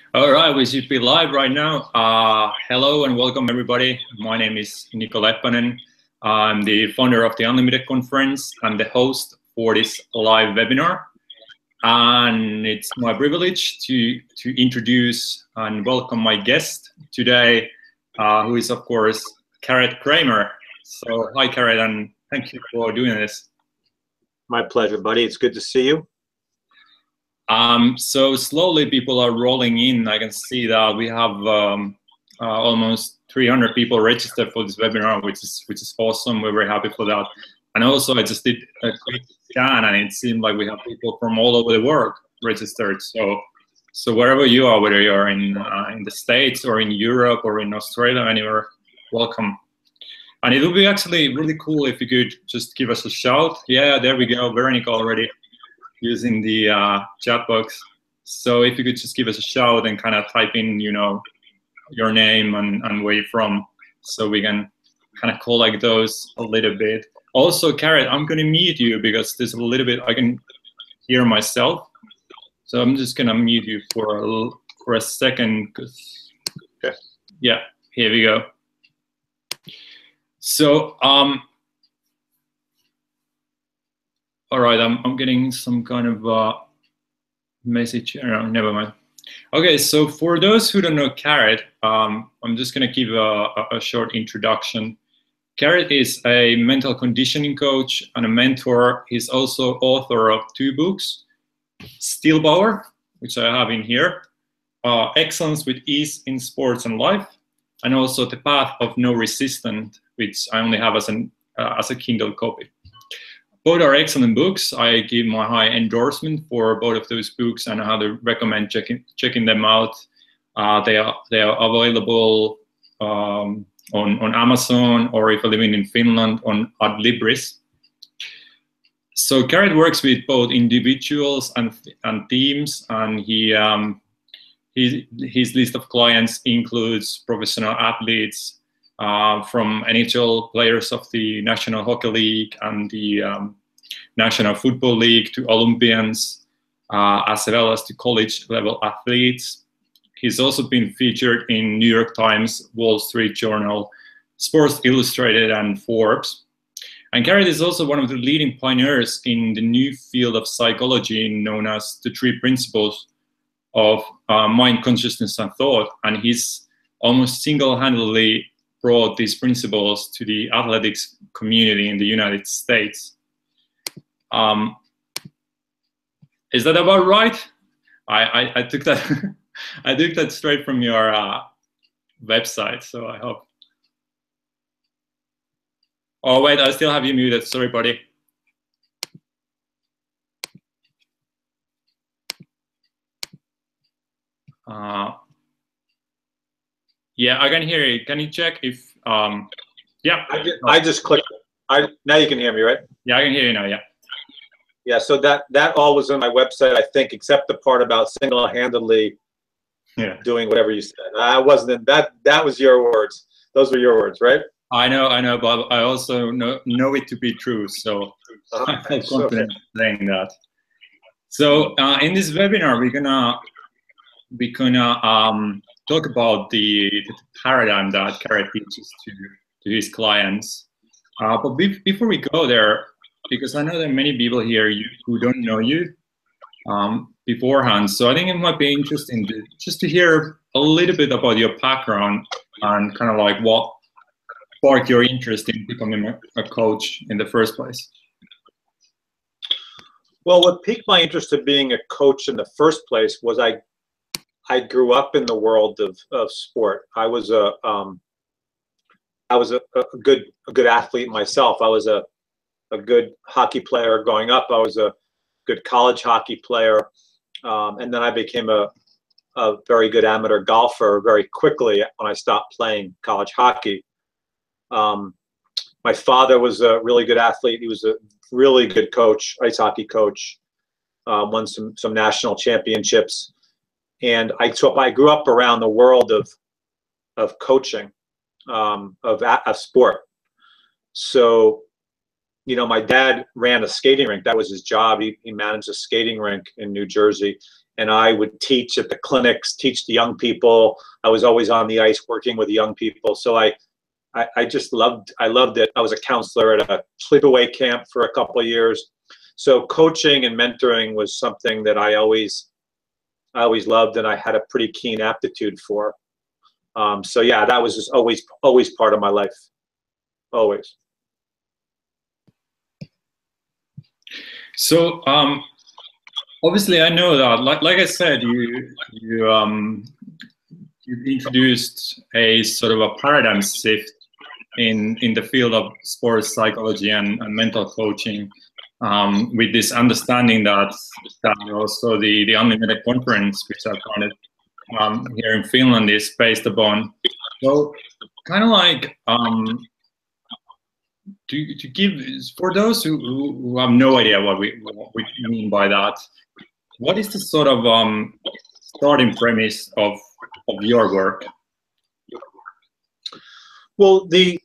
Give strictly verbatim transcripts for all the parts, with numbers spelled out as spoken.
All right, we should be live right now. Uh, hello and welcome everybody. My name is Niko Leppänen. I'm the founder of the Unlimited Conference. I'm the host for this live webinar. And it's my privilege to, to introduce and welcome my guest today, uh, who is of course, Garrett Kramer. So hi Garrett, and thank you for doing this. My pleasure, buddy. It's good to see you. Um, so slowly people are rolling in. I can see that we have um, uh, almost three hundred people registered for this webinar, which is which is awesome. We're very happy for that. And also I just did a quick scan and it seemed like we have people from all over the world registered. So so wherever you are, whether you're in, uh, in the States or in Europe or in Australia, anywhere, welcome. And it would be actually really cool if you could just give us a shout. Yeah, there we go, Veronica already using the uh, chat box. So if you could just give us a shout and kind of type in, you know, your name and, and where you're from, so we can kind of collect those a little bit. Also, Garrett, I'm going to mute you because there's a little bit, I can hear myself. So I'm just going to mute you for a, for a second. Cause, okay. Yeah, here we go. So, um, all right, I'm, I'm getting some kind of uh, message. No, never mind. Okay, so for those who don't know Garrett, um, I'm just going to give a, a short introduction. Garrett is a mental conditioning coach and a mentor. He's also author of two books, Steel Power, which I have in here, uh, Excellence with Ease in Sports and Life, and also The Path of No Resistance, which I only have as, an, uh, as a Kindle copy. Both are excellent books. I give my high endorsement for both of those books and I highly recommend checking checking them out. Uh, they are they are available um, on on Amazon, or if you're living in Finland, on Adlibris. So Garrett works with both individuals and and teams, and he um, he his list of clients includes professional athletes. Uh, from N H L players of the National Hockey League and the um, National Football League to Olympians, uh, as well as to college level athletes. He's also been featured in New York Times, Wall Street Journal, Sports Illustrated, and Forbes. And Garrett is also one of the leading pioneers in the new field of psychology known as the three principles of uh, mind, consciousness, and thought. And he's almost single-handedly brought these principles to the athletics community in the United States. Um, is that about right? I, I, I took that I took that straight from your uh, website, so I hope. Oh wait, I still have you muted. Sorry, buddy. Uh, Yeah, I can hear you. Can you check if, um, yeah. I just, I just clicked. I Now you can hear me, right? Yeah, I can hear you now, yeah. Yeah, so that, that all was on my website, I think, except the part about single-handedly yeah. doing whatever you said. I wasn't in, that, that was your words. Those were your words, right? I know, I know, but I also know, know it to be true, so uh, I feel confident okay. saying that. So uh, in this webinar, we're gonna, we're gonna, um, talk about the, the paradigm that Garrett teaches to, to his clients. Uh, but be before we go there, because I know there are many people here you, who don't know you um, beforehand, so I think it might be interesting to, just to hear a little bit about your background and kind of like what sparked your interest in becoming a, a coach in the first place. Well, what piqued my interest in being a coach in the first place was I I grew up in the world of, of sport. I was a um, I was a, a good a good athlete myself. I was a a good hockey player growing up. I was a good college hockey player, um, and then I became a a very good amateur golfer very quickly when I stopped playing college hockey. Um, my father was a really good athlete. He was a really good coach, ice hockey coach. Uh, won some some national championships. And I so I grew up around the world of of coaching, um, of of sport. So, you know, my dad ran a skating rink. That was his job. He, he managed a skating rink in New Jersey, and I would teach at the clinics, teach the young people. I was always on the ice working with the young people. So I, I, I just loved, I loved it. I was a counselor at a sleepaway camp for a couple of years. So coaching and mentoring was something that I always, I always loved, and I had a pretty keen aptitude for. Um, so yeah, that was just always, always part of my life, always. So um, obviously, I know that, like, like I said, you you um, you introduced a sort of a paradigm shift in in the field of sports psychology and, and mental coaching, um, with this understanding that that also the the Unlimited conference, which I founded um, here in Finland, is based upon. So kind of like um, to to give for those who, who have no idea what we what we mean by that. What is the sort of um, starting premise of of your work? Well, the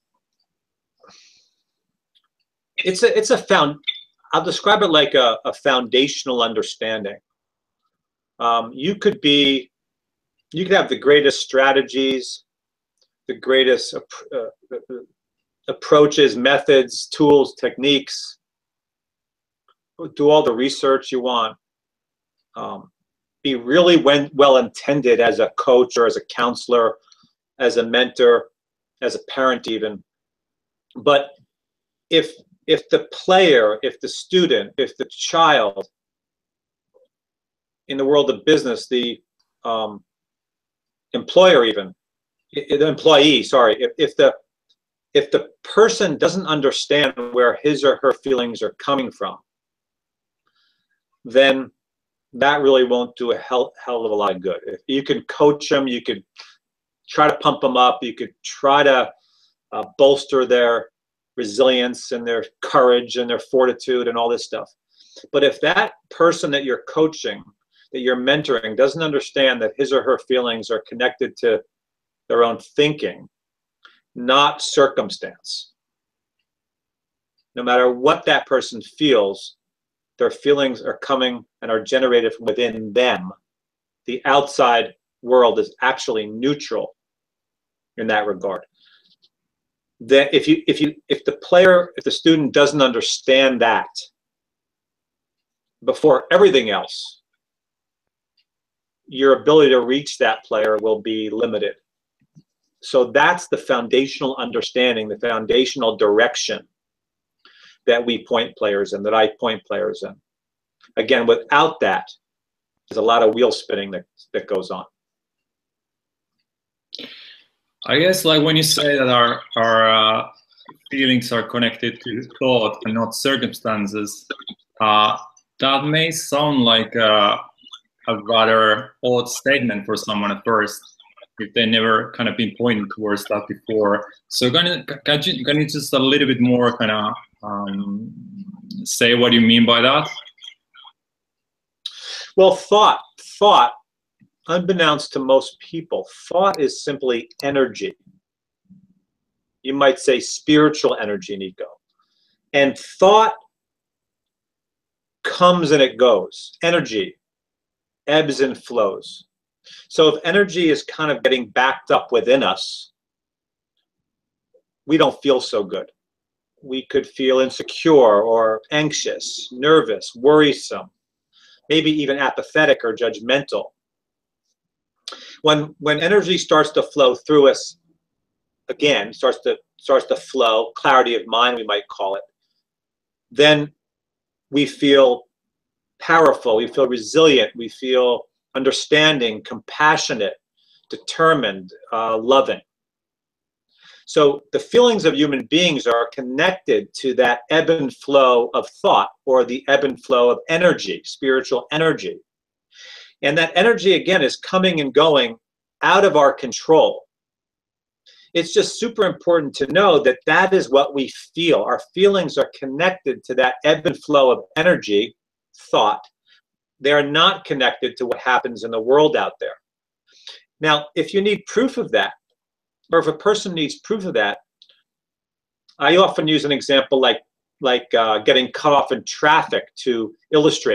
it's a it's a found. I'll describe it like a, a foundational understanding. Um, you could be, you could have the greatest strategies, the greatest uh, approaches, methods, tools, techniques. Do all the research you want. Um, be really well intended as a coach or as a counselor, as a mentor, as a parent even. But if if the player, if the student, if the child, in the world of business, the um, employer even, the employee, sorry, if, if the if the person doesn't understand where his or her feelings are coming from, then that really won't do a hell, hell of a lot of good. If you can coach them, you could try to pump them up, you could try to uh, bolster their resilience and their courage and their fortitude and all this stuff. But if that person that you're coaching, that you're mentoring, doesn't understand that his or her feelings are connected to their own thinking, not circumstance, no matter what that person feels, their feelings are coming and are generated from within them. The outside world is actually neutral in that regard. That if you if you if the player, if the student doesn't understand that before everything else, your ability to reach that player will be limited. So that's the foundational understanding, the foundational direction that we point players in, that I point players in. Again, without that, there's a lot of wheel spinning that, that goes on. I guess, like, when you say that our our uh, feelings are connected to thought and not circumstances, uh, that may sound like a, a rather odd statement for someone at first, if they never kind of been pointing towards that before. So can you, can you, can you just a little bit more kind of um, say what you mean by that? Well, thought, thought, unbeknownst to most people, thought is simply energy. You might say spiritual energy, Nico. And thought comes and it goes. Energy ebbs and flows. So if energy is kind of getting backed up within us, we don't feel so good. We could feel insecure or anxious, nervous, worrisome, maybe even apathetic or judgmental. When, when energy starts to flow through us, again, starts to, starts to flow, clarity of mind, we might call it, then we feel powerful, we feel resilient, we feel understanding, compassionate, determined, uh, loving. So the feelings of human beings are connected to that ebb and flow of thought, or the ebb and flow of energy, spiritual energy. And that energy, again, is coming and going out of our control. It's just super important to know that that is what we feel. Our feelings are connected to that ebb and flow of energy, thought. They are not connected to what happens in the world out there. Now, if you need proof of that, or if a person needs proof of that, I often use an example like, like uh, getting cut off in traffic to illustrate it.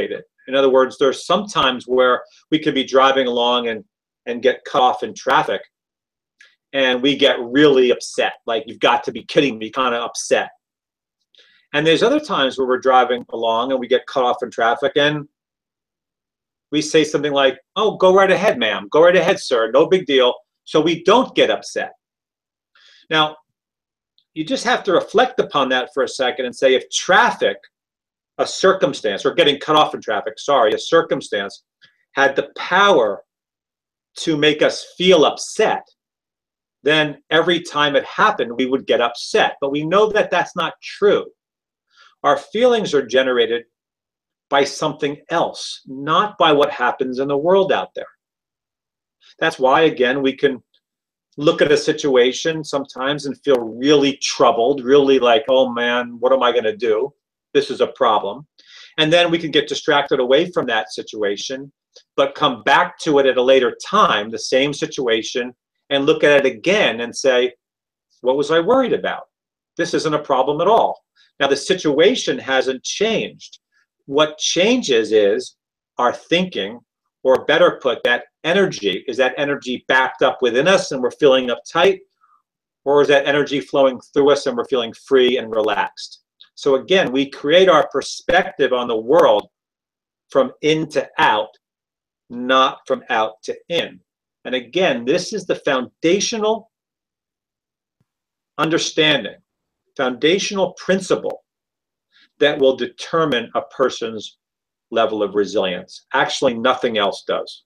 In other words, there's some times where we could be driving along and, and get cut off in traffic, and we get really upset, like, you've got to be kidding me, kind of upset. And there's other times where we're driving along and we get cut off in traffic, and we say something like, oh, go right ahead, ma'am, go right ahead, sir, no big deal. So we don't get upset. Now, you just have to reflect upon that for a second and say, if traffic, a circumstance, or getting cut off in traffic, sorry, a circumstance, had the power to make us feel upset, then every time it happened, we would get upset. But we know that that's not true. Our feelings are generated by something else, not by what happens in the world out there. That's why, again, we can look at a situation sometimes and feel really troubled, really like, oh man, what am I going to do? This is a problem. And then we can get distracted away from that situation, but come back to it at a later time, the same situation, and look at it again and say, what was I worried about? This isn't a problem at all. Now, the situation hasn't changed. What changes is our thinking, or better put, that energy. Is that energy backed up within us and we're feeling uptight? Or is that energy flowing through us and we're feeling free and relaxed? So again, we create our perspective on the world from in to out, not from out to in. And again, this is the foundational understanding, foundational principle that will determine a person's level of resilience. Actually, nothing else does.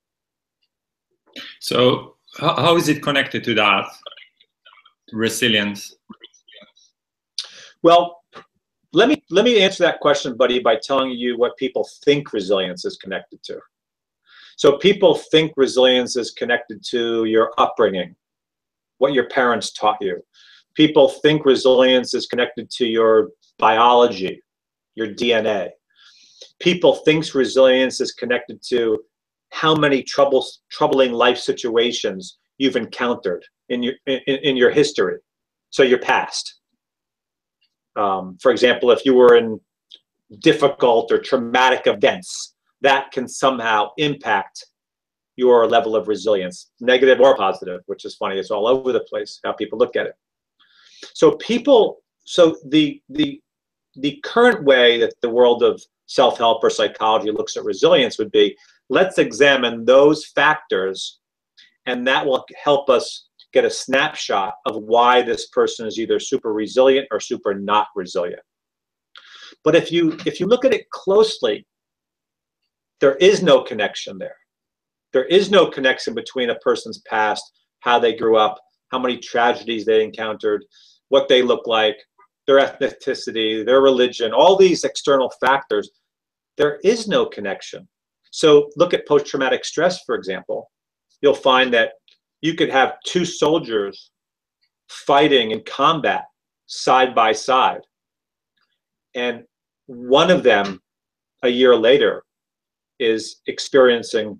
So how, how is it connected to that, resilience? Well, let me, let me answer that question, buddy, by telling you what people think resilience is connected to. So people think resilience is connected to your upbringing, what your parents taught you. People think resilience is connected to your biology, your D N A. People think resilience is connected to how many troubles, troubling life situations you've encountered in your, in, in your history, so your past. Um, for example, if you were in difficult or traumatic events, that can somehow impact your level of resilience, negative or positive, which is funny. It's all over the place how people look at it. So people, so the, the, the current way that the world of self-help or psychology looks at resilience would be, let's examine those factors, and that will help us get a snapshot of why this person is either super resilient or super not resilient. But if you, if you look at it closely, there is no connection there. There is no connection between a person's past, how they grew up, how many tragedies they encountered, what they look like, their ethnicity, their religion, all these external factors. There is no connection. So look at post-traumatic stress, for example. You'll find that you could have two soldiers fighting in combat side by side, and one of them a year later is experiencing,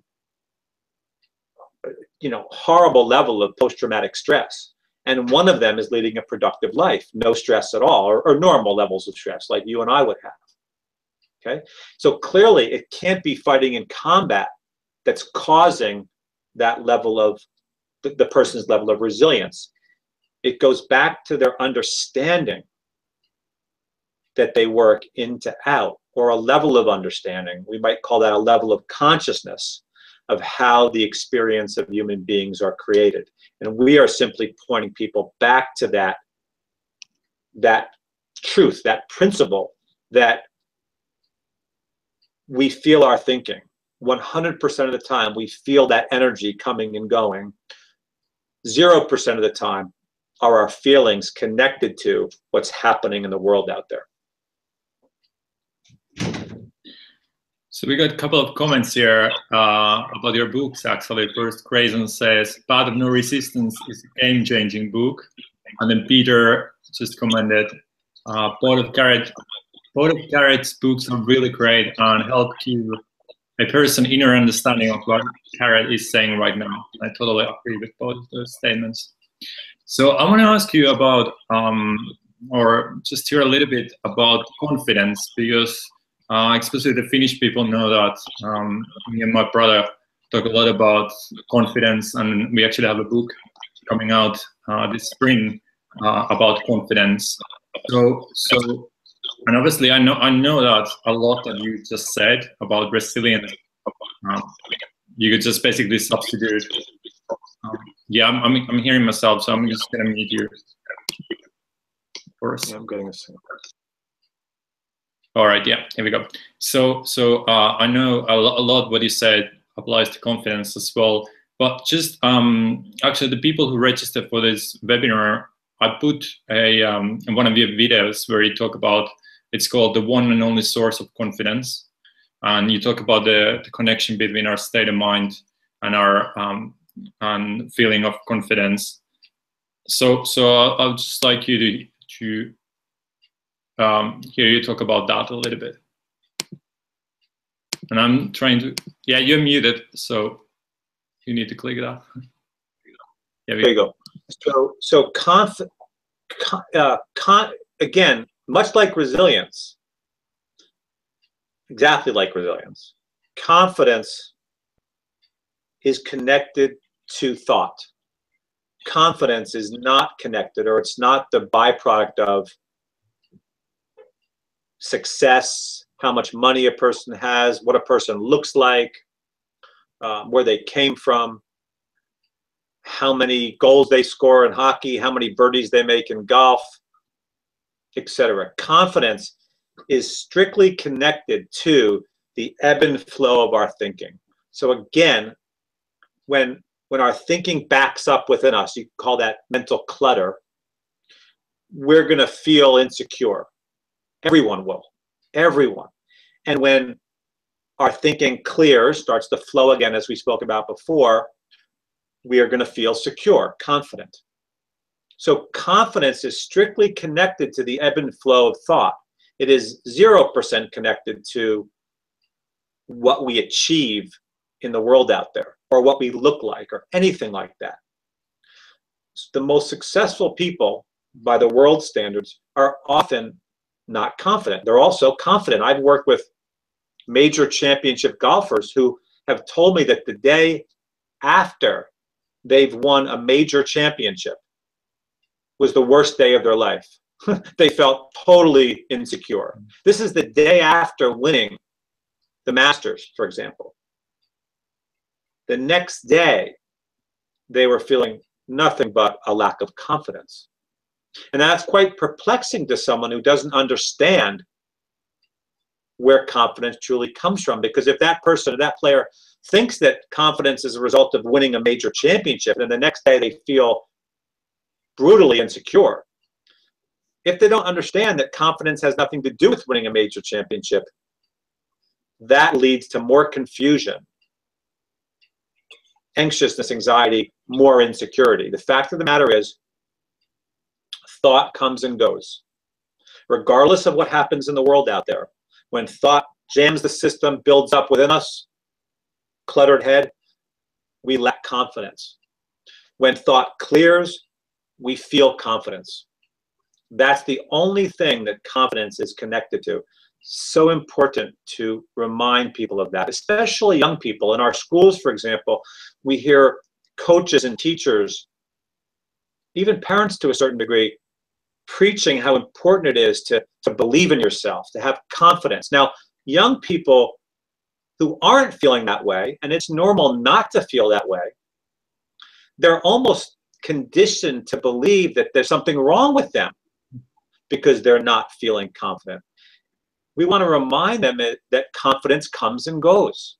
you know, horrible level of post-traumatic stress, and one of them is leading a productive life, no stress at all, or, or normal levels of stress like you and I would have. Okay, so clearly it can't be fighting in combat that's causing that level of the, the person's level of resilience. It goes back to their understanding that they work in to out, or a level of understanding. We might call that a level of consciousness of how the experience of human beings are created. And we are simply pointing people back to that, that truth, that principle, that we feel our thinking. one hundred percent of the time, we feel that energy coming and going. zero percent of the time are our feelings connected to what's happening in the world out there. So we got a couple of comments here uh, about your books, actually. First, Grayson says, Path of No Resistance is a game-changing book. And then Peter just commented, uh, both of Garrett, both of Garrett's books are really great and help give a person inner understanding of what Garrett is saying right now. I totally agree with both of those statements. So I want to ask you about, um, or just hear a little bit about confidence, because Uh, especially the Finnish people know that um, me and my brother talk a lot about confidence, and we actually have a book coming out uh, this spring uh, about confidence. So, so, and obviously, I know I know that a lot that you just said about resilience, um, you could just basically substitute. Um, yeah, I'm, I'm I'm hearing myself, so I'm just gonna mute you first. Yeah, I'm getting a second. All right, yeah, here we go. So, so uh, I know a, lo a lot what you said applies to confidence as well, but just um, actually the people who register for this webinar, I put a um, in one of your videos where you talk about, it's called The One and Only Source of Confidence, and you talk about the, the connection between our state of mind and our um, and feeling of confidence. So, so I'll, I'll just like you to to Um, hear you talk about that a little bit. And I'm trying to, yeah, you're muted, so you need to click that. Yeah, there you go. So, so conf, con, uh, con, again, much like resilience, exactly like resilience, confidence is connected to thought. Confidence is not connected, or it's not the byproduct of success, how much money a person has, what a person looks like, um, where they came from, how many goals they score in hockey, how many birdies they make in golf, et cetera. Confidence is strictly connected to the ebb and flow of our thinking. So again, when, when our thinking backs up within us, you call that mental clutter, we're going to feel insecure. Everyone will. Everyone. And when our thinking clears, starts to flow again, as we spoke about before, we are going to feel secure, confident. So confidence is strictly connected to the ebb and flow of thought. It is zero percent connected to what we achieve in the world out there, or what we look like, or anything like that. The most successful people, by the world standards, are often not confident. They're also confident. I've worked with major championship golfers who have told me that the day after they've won a major championship was the worst day of their life. They felt totally insecure. This is the day after winning the Masters, for example. The next day, they were feeling nothing but a lack of confidence. And that's quite perplexing to someone who doesn't understand where confidence truly comes from. Because if that person or that player thinks that confidence is a result of winning a major championship, and the next day they feel brutally insecure, if they don't understand that confidence has nothing to do with winning a major championship, that leads to more confusion, anxiousness, anxiety, more insecurity. The fact of the matter is, thought comes and goes. Regardless of what happens in the world out there, when thought jams the system, builds up within us, cluttered head, we lack confidence. When thought clears, we feel confidence. That's the only thing that confidence is connected to. So important to remind people of that, especially young people. In our schools, for example, we hear coaches and teachers, even parents to a certain degree, preaching how important it is to, to believe in yourself, to have confidence. Now, young people who aren't feeling that way, and it's normal not to feel that way, they're almost conditioned to believe that there's something wrong with them because they're not feeling confident. We want to remind them that confidence comes and goes.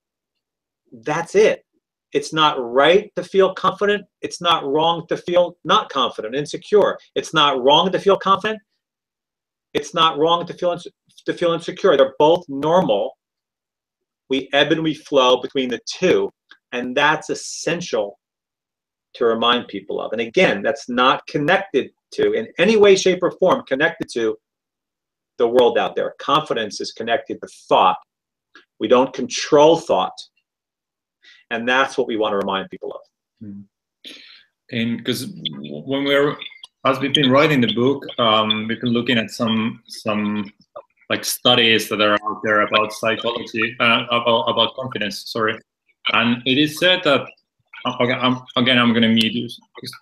That's it. It's not right to feel confident. It's not wrong to feel not confident, insecure. It's not wrong to feel confident. It's not wrong to feel, to feel insecure. They're both normal. We ebb and we flow between the two, and that's essential to remind people of. And again, that's not connected to, in any way, shape, or form, connected to the world out there. Confidence is connected to thought. We don't control thought. And that's what we want to remind people of. And because when we're, as we've been writing the book, um, we've been looking at some some like studies that are out there about psychology, uh, about, about confidence, sorry. And it is said that, okay, I'm, again, I'm going to mute you.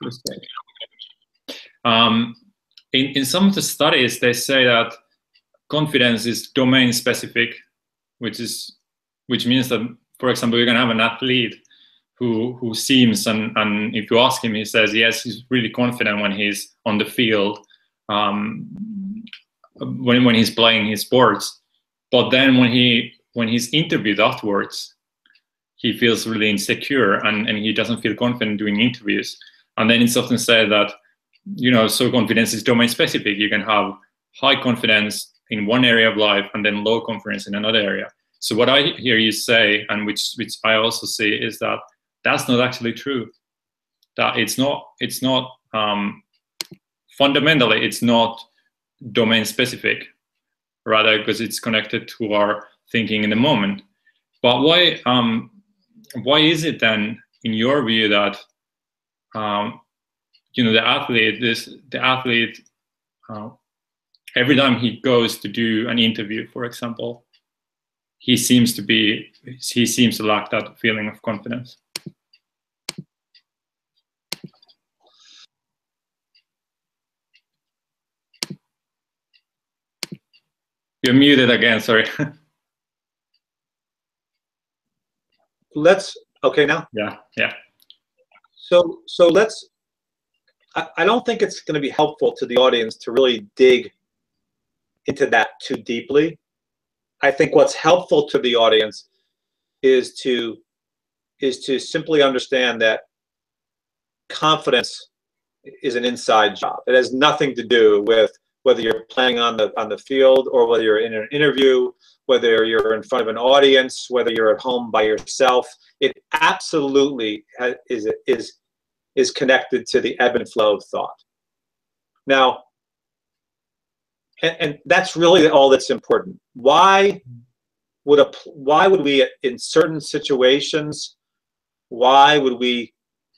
Um, in, in some of the studies, they say that confidence is domain specific, which is, which means that, for example, you can have an athlete who, who seems, and, and if you ask him, he says, yes, he's really confident when he's on the field, um, when, when he's playing his sports. But then when he when he's interviewed afterwards, he feels really insecure and, and he doesn't feel confident doing interviews. And then it's often said that, you know, so confidence is domain specific. You can have high confidence in one area of life and then low confidence in another area. So what I hear you say, and which which I also see, is that that's not actually true. That it's not it's not um, fundamentally it's not domain specific, rather, because it's connected to our thinking in the moment. But why um, why is it then, in your view, that um, you know the athlete this the athlete uh, every time he goes to do an interview, for example, he seems to be he seems to lack that feeling of confidence? You're muted again, sorry. Let's, okay now? Yeah, yeah. So, so let's, I, I don't think it's going to be helpful to the audience to really dig into that too deeply. I think what's helpful to the audience is to, is to simply understand that confidence is an inside job. It has nothing to do with whether you're playing on the on the field or whether you're in an interview, whether you're in front of an audience, whether you're at home by yourself. It absolutely has, is is is connected to the ebb and flow of thought. Now, and, and that's really all that's important. Why would a why would we in certain situations? Why would we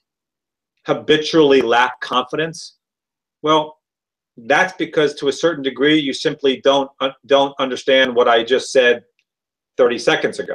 habitually lack confidence? Well, that's because to a certain degree you simply don't uh, don't understand what I just said thirty seconds ago.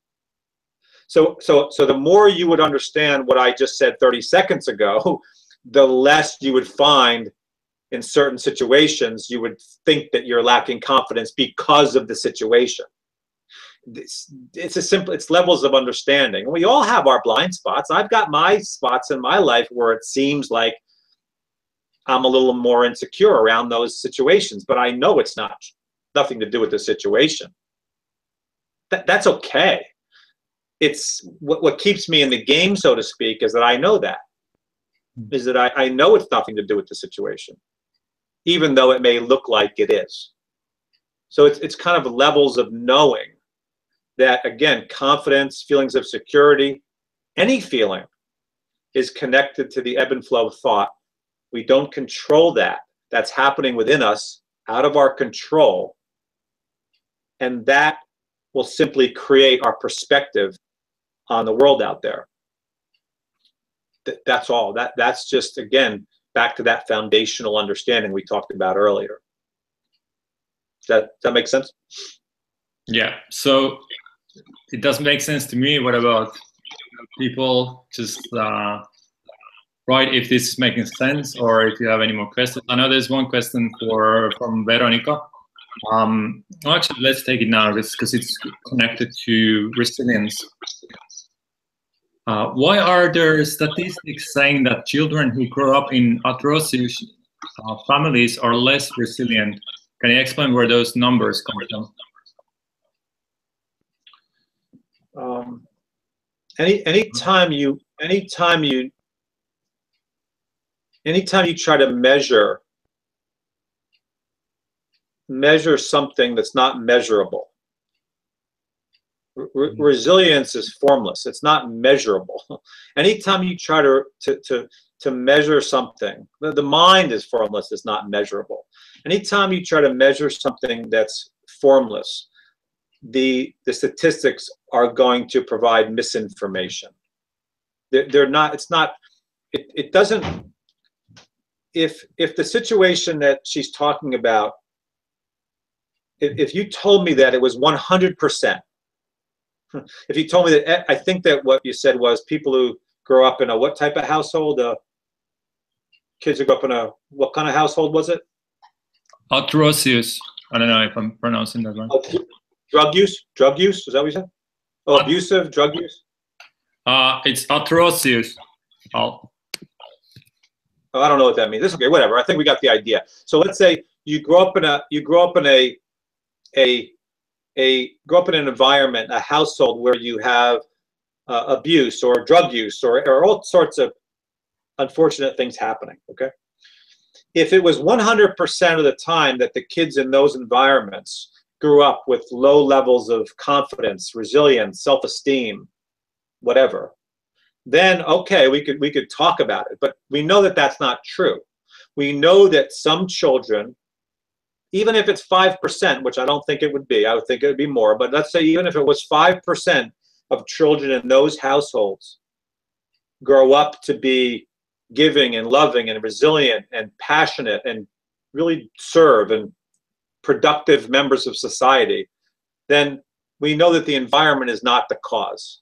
So so so the more you would understand what I just said thirty seconds ago, the less you would find in certain situations you would think that you're lacking confidence because of the situation. It's, it's a simple it's levels of understanding. We all have our blind spots. I've got my spots in my life where it seems like I'm a little more insecure around those situations, but I know it's not nothing to do with the situation. That, that's okay. It's what, what keeps me in the game, so to speak, is that I know that, is that I, I know it's nothing to do with the situation, even though it may look like it is. So it's, it's kind of levels of knowing that, again, confidence, feelings of security, any feeling is connected to the ebb and flow of thought. We don't control that. That's happening within us, out of our control. And that will simply create our perspective on the world out there. Th- that's all. That, that's just, again, back to that foundational understanding we talked about earlier. Does that, does that make sense? Yeah. So it does make sense to me. What about people just... Uh, Right, if this is making sense, or if you have any more questions. I know there's one question for from Veronica. Um, well, actually, let's take it now because it's connected to resilience. Uh, why are there statistics saying that children who grow up in atrocious uh, families are less resilient? Can you explain where those numbers come from? Um, any anytime you anytime you Anytime you try to measure, measure something that's not measurable, re resilience is formless. It's not measurable. Anytime you try to, to, to, to measure something, the, the mind is formless, it's not measurable. Anytime you try to measure something that's formless, the, the statistics are going to provide misinformation. They're, they're not, it's not, it, it doesn't, If, if the situation that she's talking about if, if you told me that it was one hundred percent, if you told me that, I think that what you said was people who grow up in a what type of household? Uh, kids who grew up in a, what kind of household was it? Atrocious. I don't know if I'm pronouncing that right. Oh, drug use? Drug use? Is that what you said? Oh, abusive drug use? Uh, it's atrocious. I'll... Oh, I don't know what that means. It's okay, whatever. I think we got the idea. So let's say you grow up in a, you grow up in a, a, a, grow up in an environment, a household where you have uh, abuse or drug use or, or all sorts of unfortunate things happening, okay? If it was one hundred percent of the time that the kids in those environments grew up with low levels of confidence, resilience, self-esteem, whatever, then okay, we could we could talk about it. But we know that that's not true. We know that some children, even if it's five percent, which I don't think it would be, I would think it would be more, but let's say even if it was five percent of children in those households grow up to be giving and loving and resilient and passionate and really serve and productive members of society, then we know that the environment is not the cause.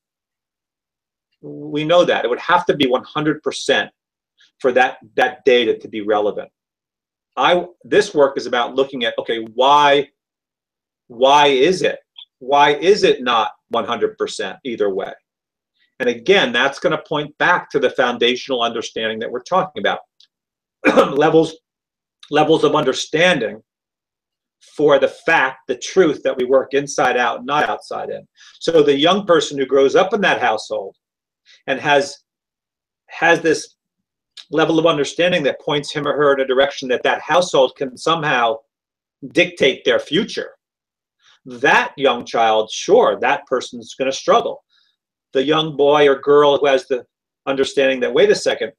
We know that. It would have to be one hundred percent for that, that data to be relevant. I, this work is about looking at, okay, why, why is it? Why is it not one hundred percent either way? And again, that's going to point back to the foundational understanding that we're talking about. levels, levels of understanding for the fact, the truth that we work inside out, not outside in. So the young person who grows up in that household and has, has this level of understanding that points him or her in a direction that that household can somehow dictate their future, that young child, sure, that person's going to struggle. The young boy or girl who has the understanding that, wait a second,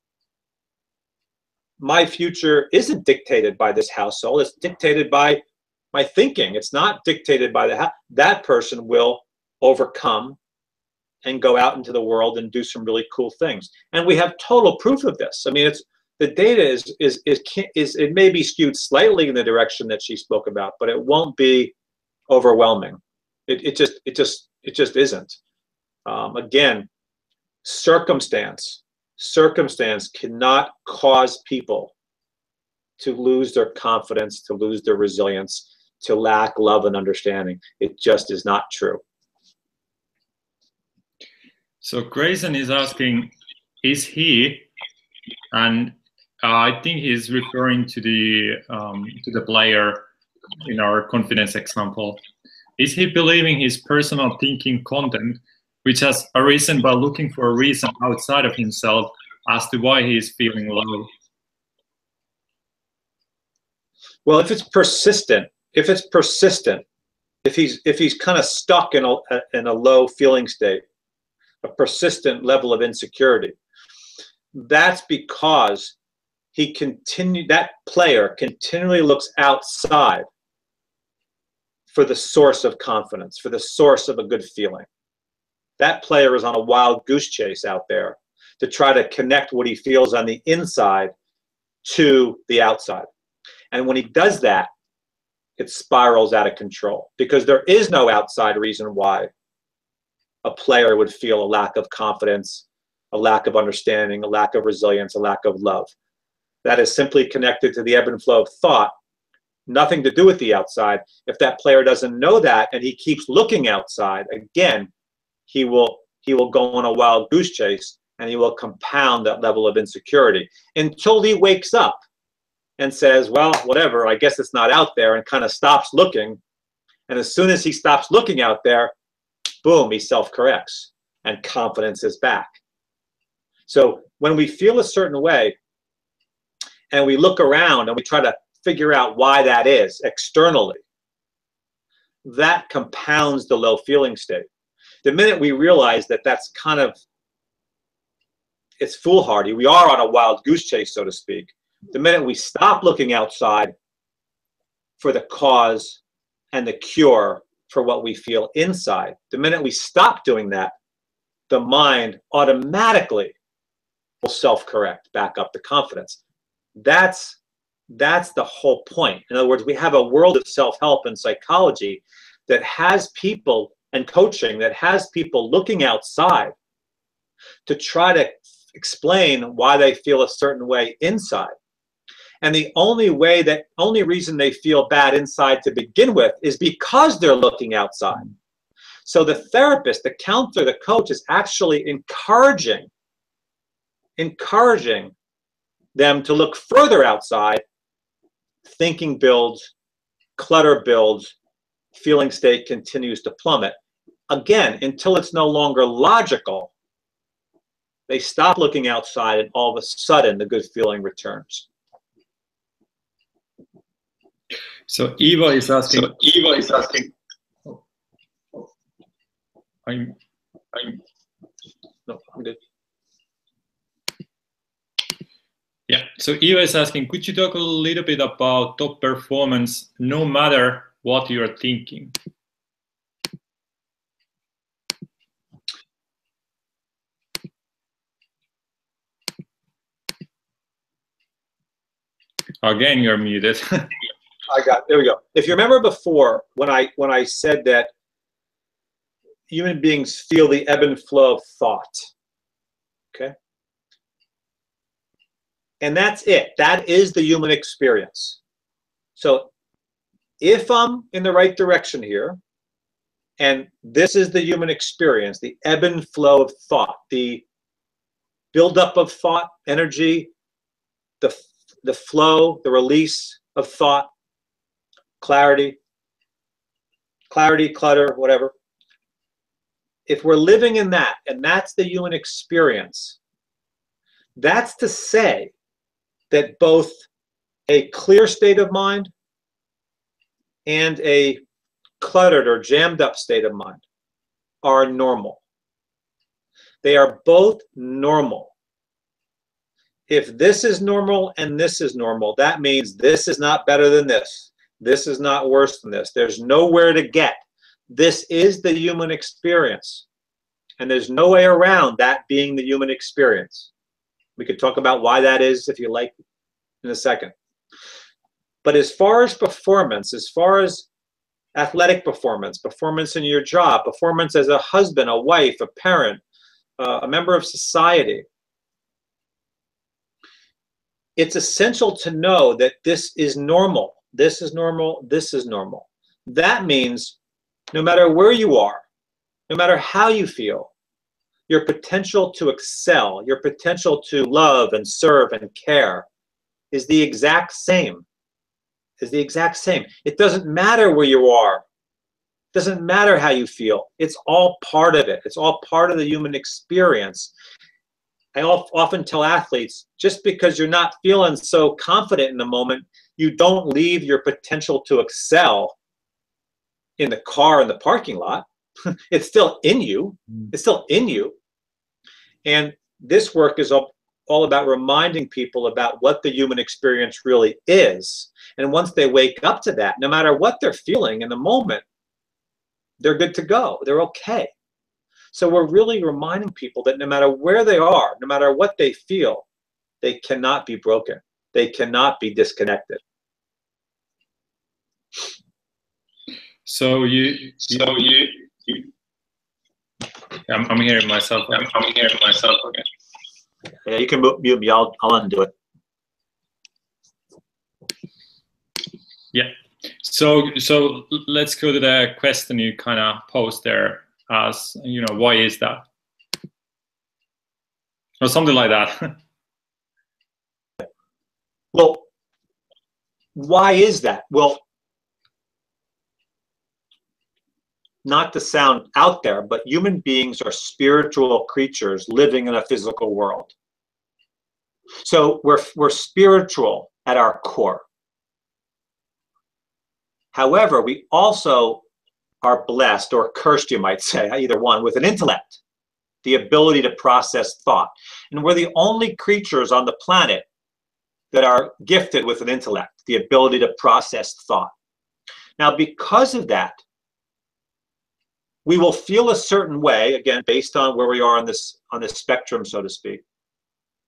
my future isn't dictated by this household, it's dictated by my thinking. It's not dictated by the house. That person will overcome and go out into the world and do some really cool things. And we have total proof of this. I mean, it's, the data is, is, is, is, it may be skewed slightly in the direction that she spoke about, but it won't be overwhelming. It, it just, it just, it just isn't. Um, again, circumstance, circumstance cannot cause people to lose their confidence, to lose their resilience, to lack love and understanding. It just is not true. So Grayson is asking, is he, and uh, I think he's referring to the um, to the player in our confidence example, is he believing his personal thinking content, which has arisen by looking for a reason outside of himself as to why he is feeling low? Well, if it's persistent, if it's persistent, if he's if he's kind of stuck in a in a low feeling state, a persistent level of insecurity, that's because he continue that player continually looks outside for the source of confidence, for the source of a good feeling. That player is on a wild goose chase out there to try to connect what he feels on the inside to the outside. And when he does that, it spirals out of control because there is no outside reason why a player would feel a lack of confidence, a lack of understanding, a lack of resilience, a lack of love. That is simply connected to the ebb and flow of thought, nothing to do with the outside. If that player doesn't know that and he keeps looking outside, again, he will he will go on a wild goose chase and he will compound that level of insecurity until he wakes up and says, well, whatever, I guess it's not out there, and kind of stops looking. And as soon as he stops looking out there, boom, he self-corrects and confidence is back. So when we feel a certain way and we look around and we try to figure out why that is externally, that compounds the low feeling state. The minute we realize that that's kind of, it's foolhardy, we are on a wild goose chase, so to speak. The minute we stop looking outside for the cause and the cure for what we feel inside, the minute we stop doing that, the mind automatically will self-correct back up the confidence. That's, That's the whole point. In other words, we have a world of self-help and psychology that has people, and coaching that has people looking outside to try to explain why they feel a certain way inside. And the only way that, only reason they feel bad inside to begin with is because they're looking outside. So the therapist, the counselor, the coach is actually encouraging, encouraging them to look further outside. Thinking builds, clutter builds, feeling state continues to plummet. Again, until it's no longer logical, they stop looking outside and all of a sudden the good feeling returns. So Eva is asking. So Eva is asking. I'm, I'm, no, I'm good. Yeah, so Eva is asking, could you talk a little bit about top performance no matter what you're thinking? Again, you're muted. I got, there we go. If you remember before, when I, when I said that human beings feel the ebb and flow of thought, okay? And that's it. That is the human experience. So if I'm in the right direction here, and this is the human experience, the ebb and flow of thought, the buildup of thought, energy, the, the flow, the release of thought, clarity, clarity, clutter, whatever. If we're living in that, and that's the human experience, that's to say that both a clear state of mind and a cluttered or jammed up state of mind are normal. They are both normal. If this is normal and this is normal, that means this is not better than this. This is not worse than this. There's nowhere to get. This is the human experience. And there's no way around that being the human experience. We could talk about why that is if you like in a second. But as far as performance, as far as athletic performance, performance in your job, performance as a husband, a wife, a parent, uh, a member of society, it's essential to know that this is normal. This is normal. This is normal. That means no matter where you are, no matter how you feel, your potential to excel, your potential to love and serve and care is the exact same. Is the exact same. It doesn't matter where you are. It doesn't matter how you feel. It's all part of it. It's all part of the human experience. I often tell athletes, just because you're not feeling so confident in the moment, you don't leave your potential to excel in the car in the parking lot. It's still in you. It's still in you. And this work is all, all about reminding people about what the human experience really is. And once they wake up to that, no matter what they're feeling in the moment, they're good to go. They're okay. So we're really reminding people that no matter where they are, no matter what they feel, they cannot be broken. They cannot be disconnected. So you, so you, you I'm, I'm hearing myself. I'm, I'm hearing myself again. Yeah, you can mute me. I'll, I'll undo it. Yeah. So, so let's go to the question you kind of posed there as, you know, why is that? Or something like that. Well, why is that? Well, not to sound out there, but human beings are spiritual creatures living in a physical world. So we're, we're spiritual at our core. However, we also are blessed, or cursed, you might say, either one, with an intellect, the ability to process thought. And we're the only creatures on the planet that are gifted with an intellect, the ability to process thought. Now, because of that, we will feel a certain way, again, based on where we are on this, on this spectrum, so to speak.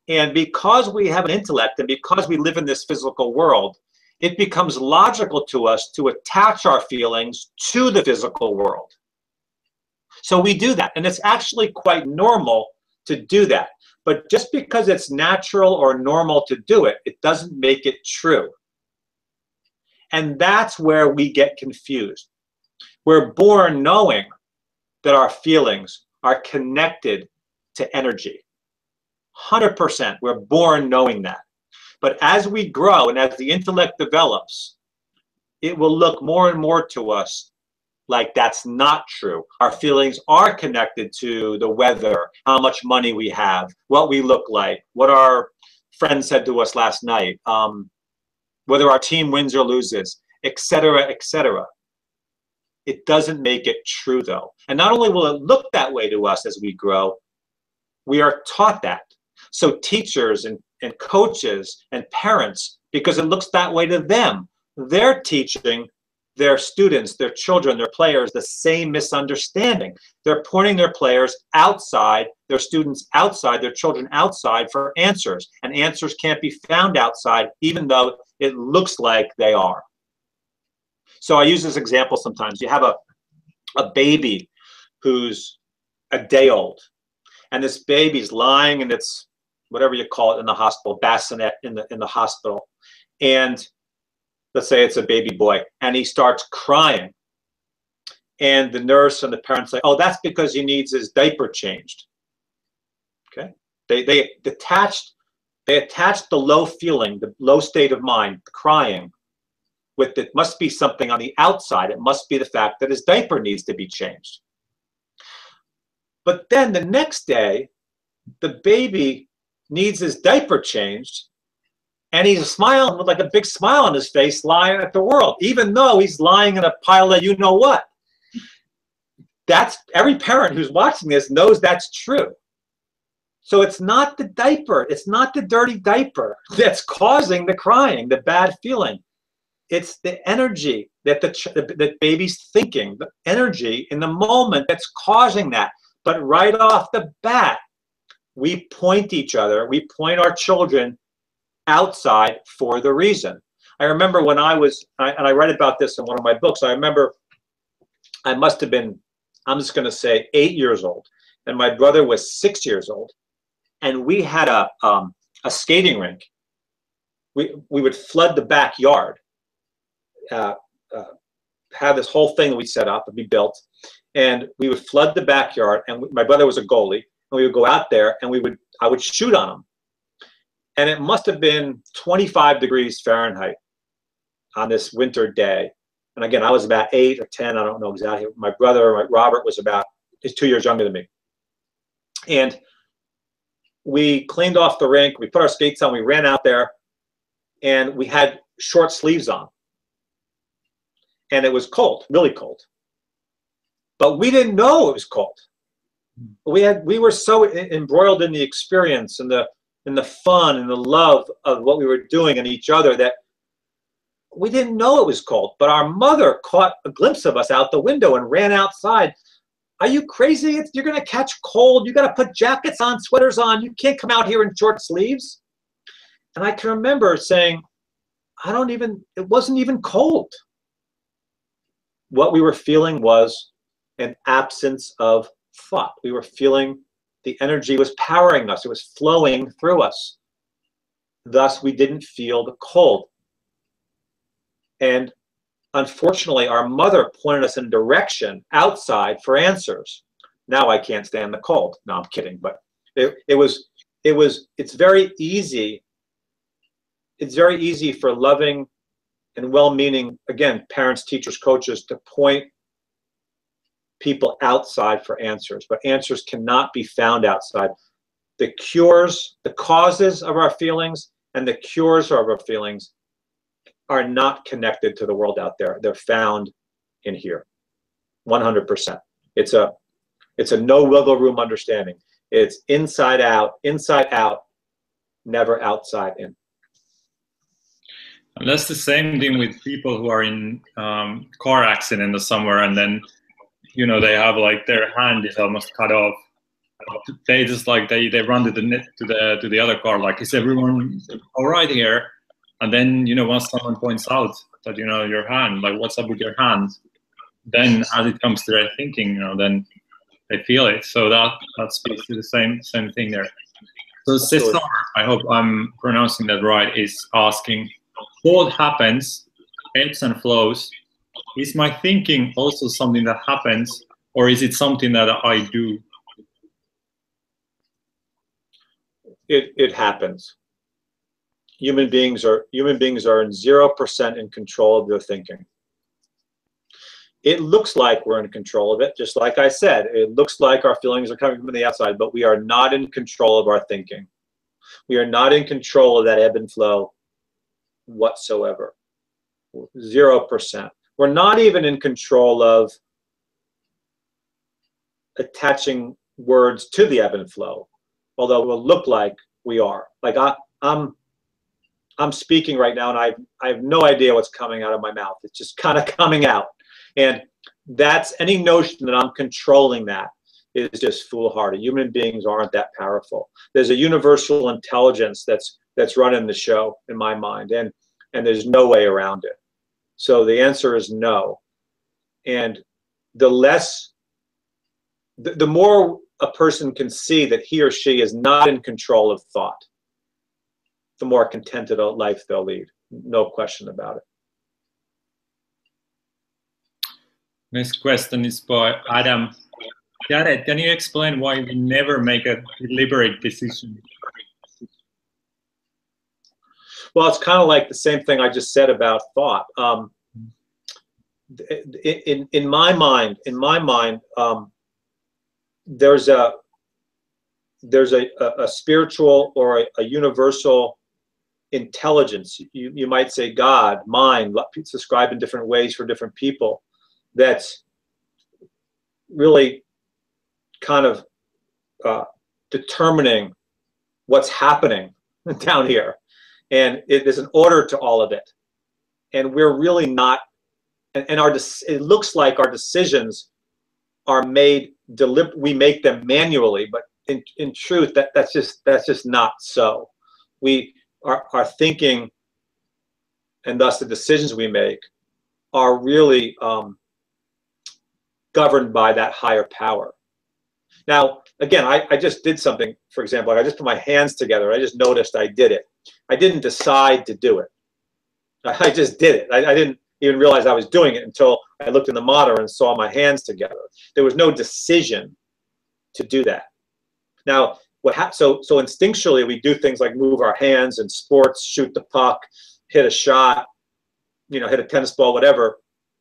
And because we have an intellect and because we live in this physical world, it becomes logical to us to attach our feelings to the physical world. So we do that, and it's actually quite normal to do that. But just because it's natural or normal to do it, it doesn't make it true. And that's where we get confused. We're born knowing that our feelings are connected to energy. one hundred percent. We're born knowing that. But as we grow and as the intellect develops, it will look more and more to us like that's not true. Our feelings are connected to the weather, how much money we have, what we look like, what our friend said to us last night, um, whether our team wins or loses, et cetera, et cetera. It doesn't make it true, though. And not only will it look that way to us as we grow, we are taught that. So teachers and, and coaches and parents, because it looks that way to them, they're teaching their students, their children, their players the same misunderstanding. They're pointing their players outside, their students outside, their children outside for answers. And answers can't be found outside, even though it looks like they are. So I use this example sometimes. You have a, a baby who's a day old, and this baby's lying in its, whatever you call it, in the hospital, bassinet in the, in the hospital. And let's say it's a baby boy, and he starts crying. And the nurse and the parents say, oh, that's because he needs his diaper changed. Okay? They, they detached, they attached the low feeling, the low state of mind, crying, with it must be something on the outside. It must be the fact that his diaper needs to be changed. But then the next day, the baby needs his diaper changed, and he's smiling with like a big smile on his face, lying at the world, even though he's lying in a pile of you know what. That's, every parent who's watching this knows that's true. So it's not the diaper, it's not the dirty diaper that's causing the crying, the bad feeling. It's the energy that the, the baby's thinking, the energy in the moment that's causing that. But right off the bat, we point each other, we point our children outside for the reason. I remember when I was, I, and I read about this in one of my books, I remember I must have been, I'm just going to say eight years old, and my brother was six years old, and we had a, um, a skating rink. We, we would flood the backyard. Uh, uh, have this whole thing that we set up and we built, and we would flood the backyard, and we, my brother was a goalie, and we would go out there and we would I would shoot on him, and it must have been twenty-five degrees Fahrenheit on this winter day. And again, I was about eight or ten, I don't know exactly. My brother, my, Robert, was about, he's two years younger than me, and we cleaned off the rink, we put our skates on, we ran out there, and we had short sleeves on. And it was cold, really cold. But we didn't know it was cold. We had, we were so embroiled in the experience and the, and the fun and the love of what we were doing and each other that we didn't know it was cold. But our mother caught a glimpse of us out the window and ran outside. Are you crazy? It's, you're going to catch cold. You got to put jackets on, sweaters on. You can't come out here in short sleeves. And I can remember saying, I don't even, it wasn't even cold. What we were feeling was an absence of thought. We were feeling the energy was powering us. It was flowing through us. Thus, we didn't feel the cold. And unfortunately, our mother pointed us in a direction outside for answers. Now I can't stand the cold. No, I'm kidding. But it, it was, it was, it's very easy. It's very easy for loving and well-meaning, again, parents, teachers, coaches, to point people outside for answers. But answers cannot be found outside. The cures, the causes of our feelings and the cures of our feelings are not connected to the world out there. They're found in here, one hundred percent. It's a, it's a no wiggle room understanding. It's inside out, inside out, never outside in. And that's the same thing with people who are in um, car accident or somewhere, and then, you know, they have like their hand is almost cut off, they just like they they run to the net to the to the other car, like, is everyone all right here? And then, you know, once someone points out that, you know, your hand, like, what's up with your hand, then as it comes to their thinking, you know, then they feel it. So that that speaks to the same same thing there. So Cesar, I hope I'm pronouncing that right, is asking, what happens, ebbs and flows. Is my thinking also something that happens, or is it something that I do? It it happens. Human beings are human beings are in zero percent in control of their thinking. It looks like we're in control of it, just like I said. It looks like our feelings are coming from the outside, but we are not in control of our thinking. We are not in control of that ebb and flow whatsoever. Zero percent. We're not even in control of attaching words to the ebb and flow, although it will look like we are. Like I, I'm, I'm speaking right now, and I, I have no idea what's coming out of my mouth. It's just kind of coming out. And that's any notion that I'm controlling that is just foolhardy. Human beings aren't that powerful. There's a universal intelligence that's that's running the show in my mind, and and there's no way around it. So the answer is no. And the less, the, the more a person can see that he or she is not in control of thought, the more contented a life they'll lead. No question about it. Next question is by Adam. Jared, can you explain why we never make a deliberate decision? Well, it's kind of like the same thing I just said about thought. Um, in in my mind, in my mind, um, there's a there's a, a, a spiritual or a, a universal intelligence. You you might say God, mind, described in different ways for different people. That's really kind of uh, determining what's happening down here. And it, there's an order to all of it. And we're really not, and, and our it looks like our decisions are made, delib we make them manually, but in, in truth, that, that's, just, that's just not so. We, our, our thinking, and thus the decisions we make, are really um, governed by that higher power. Now, again, I, I just did something, for example, I just put my hands together. I just noticed I did it. I didn't decide to do it. I just did it. I, I didn't even realize I was doing it until I looked in the monitor and saw my hands together. There was no decision to do that. Now, what ha so, so instinctually, we do things like move our hands in sports, shoot the puck, hit a shot, you know, hit a tennis ball, whatever.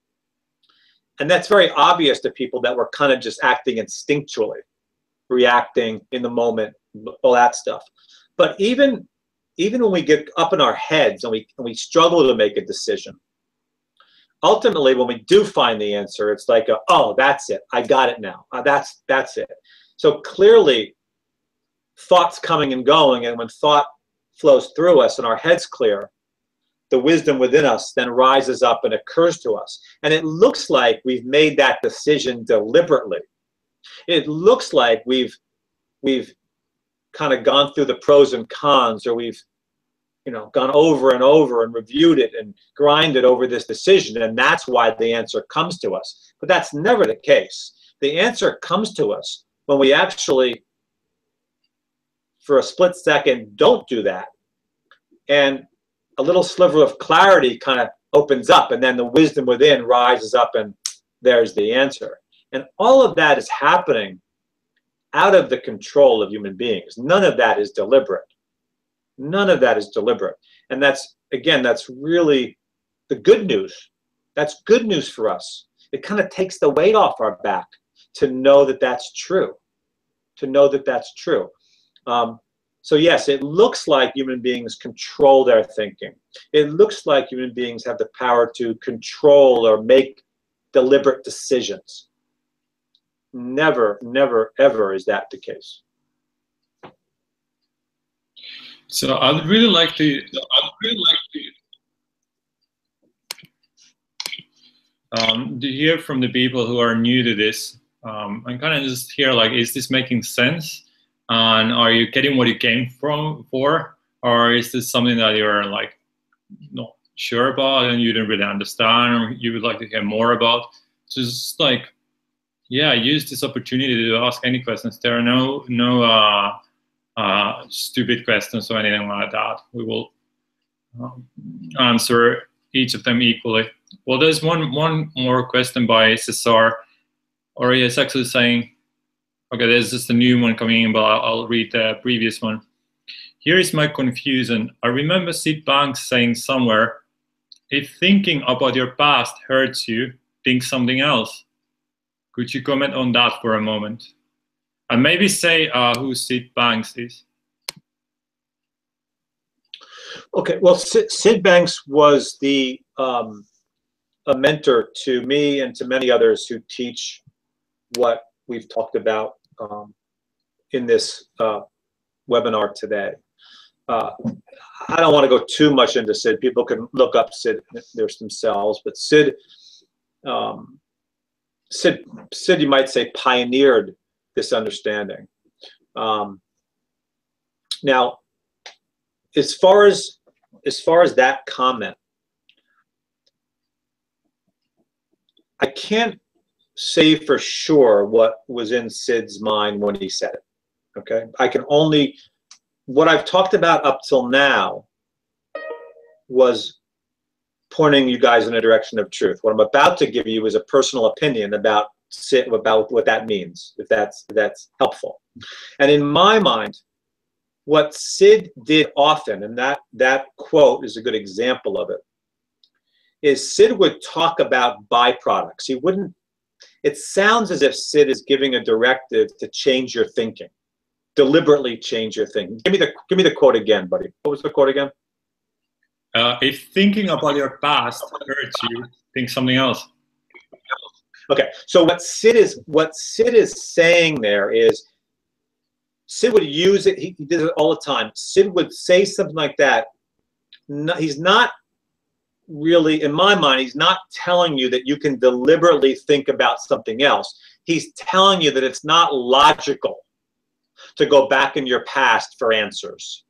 And that's very obvious to people that we're kind of just acting instinctually, reacting in the moment, all that stuff. But even, even when we get up in our heads and we, and we struggle to make a decision, ultimately when we do find the answer, it's like, a, oh, that's it. I got it now. Uh, that's, that's it. So clearly, thoughts coming and going, and when thought flows through us and our head's clear, the wisdom within us then rises up and occurs to us. And it looks like we've made that decision deliberately. It looks like we've, we've kind of gone through the pros and cons, or we've, you know, gone over and over and reviewed it and grinded over this decision, and that's why the answer comes to us. But that's never the case. The answer comes to us when we actually, for a split second, don't do that. And a little sliver of clarity kind of opens up, and then the wisdom within rises up, and there's the answer. And all of that is happening out of the control of human beings. None of that is deliberate. None of that is deliberate. And that's, again, that's really the good news. That's good news for us. It kind of takes the weight off our back to know that that's true, to know that that's true. Um, So yes, it looks like human beings control their thinking. It looks like human beings have the power to control or make deliberate decisions. Never, never, ever is that the case. So I'd really like to, I'd really like to, um, to hear from the people who are new to this. Um, I'm kind of just here like, is this making sense? And are you getting what you came from for? Or is this something that you're like not sure about and you don't really understand, or you would like to hear more about? Just like, yeah, use this opportunity to ask any questions. There are no no uh, uh, stupid questions or anything like that. We will um, answer each of them equally. Well, there's one one more question by Cesar. Or he's actually saying, okay, there's just a new one coming in, but I'll, I'll read the previous one. Here is my confusion. I remember Sid Banks saying somewhere, if thinking about your past hurts you, think something else. Could you comment on that for a moment? And maybe say uh, who Sid Banks is. Okay, well, Sid, Sid Banks was the um, a mentor to me and to many others who teach what we've talked about um, in this uh, webinar today. Uh, I don't want to go too much into Sid. People can look up Sid themselves, but Sid, um, Sid, Sid, you might say, pioneered this understanding. Um, now, as far as as far as that comment, I can't say for sure what was in Sid's mind when he said it. Okay, I can only, what I've talked about up till now was pointing you guys in a direction of truth. What I'm about to give you is a personal opinion about Sid, about what that means, if that's if that's helpful. And in my mind, what Sid did often, and that that quote is a good example of it, is Sid would talk about byproducts. He wouldn't. It sounds as if Sid is giving a directive to change your thinking, deliberately change your thinking. Give me the give me the quote again, buddy. What was the quote again? Uh, if thinking about your past hurts you, think something else. Okay, so what Sid is what Sid is saying there is, Sid would use it. He, he did it all the time. Sid would say something like that. No, he's not really, in my mind, he's not telling you that you can deliberately think about something else. He's telling you that it's not logical to go back in your past for answers.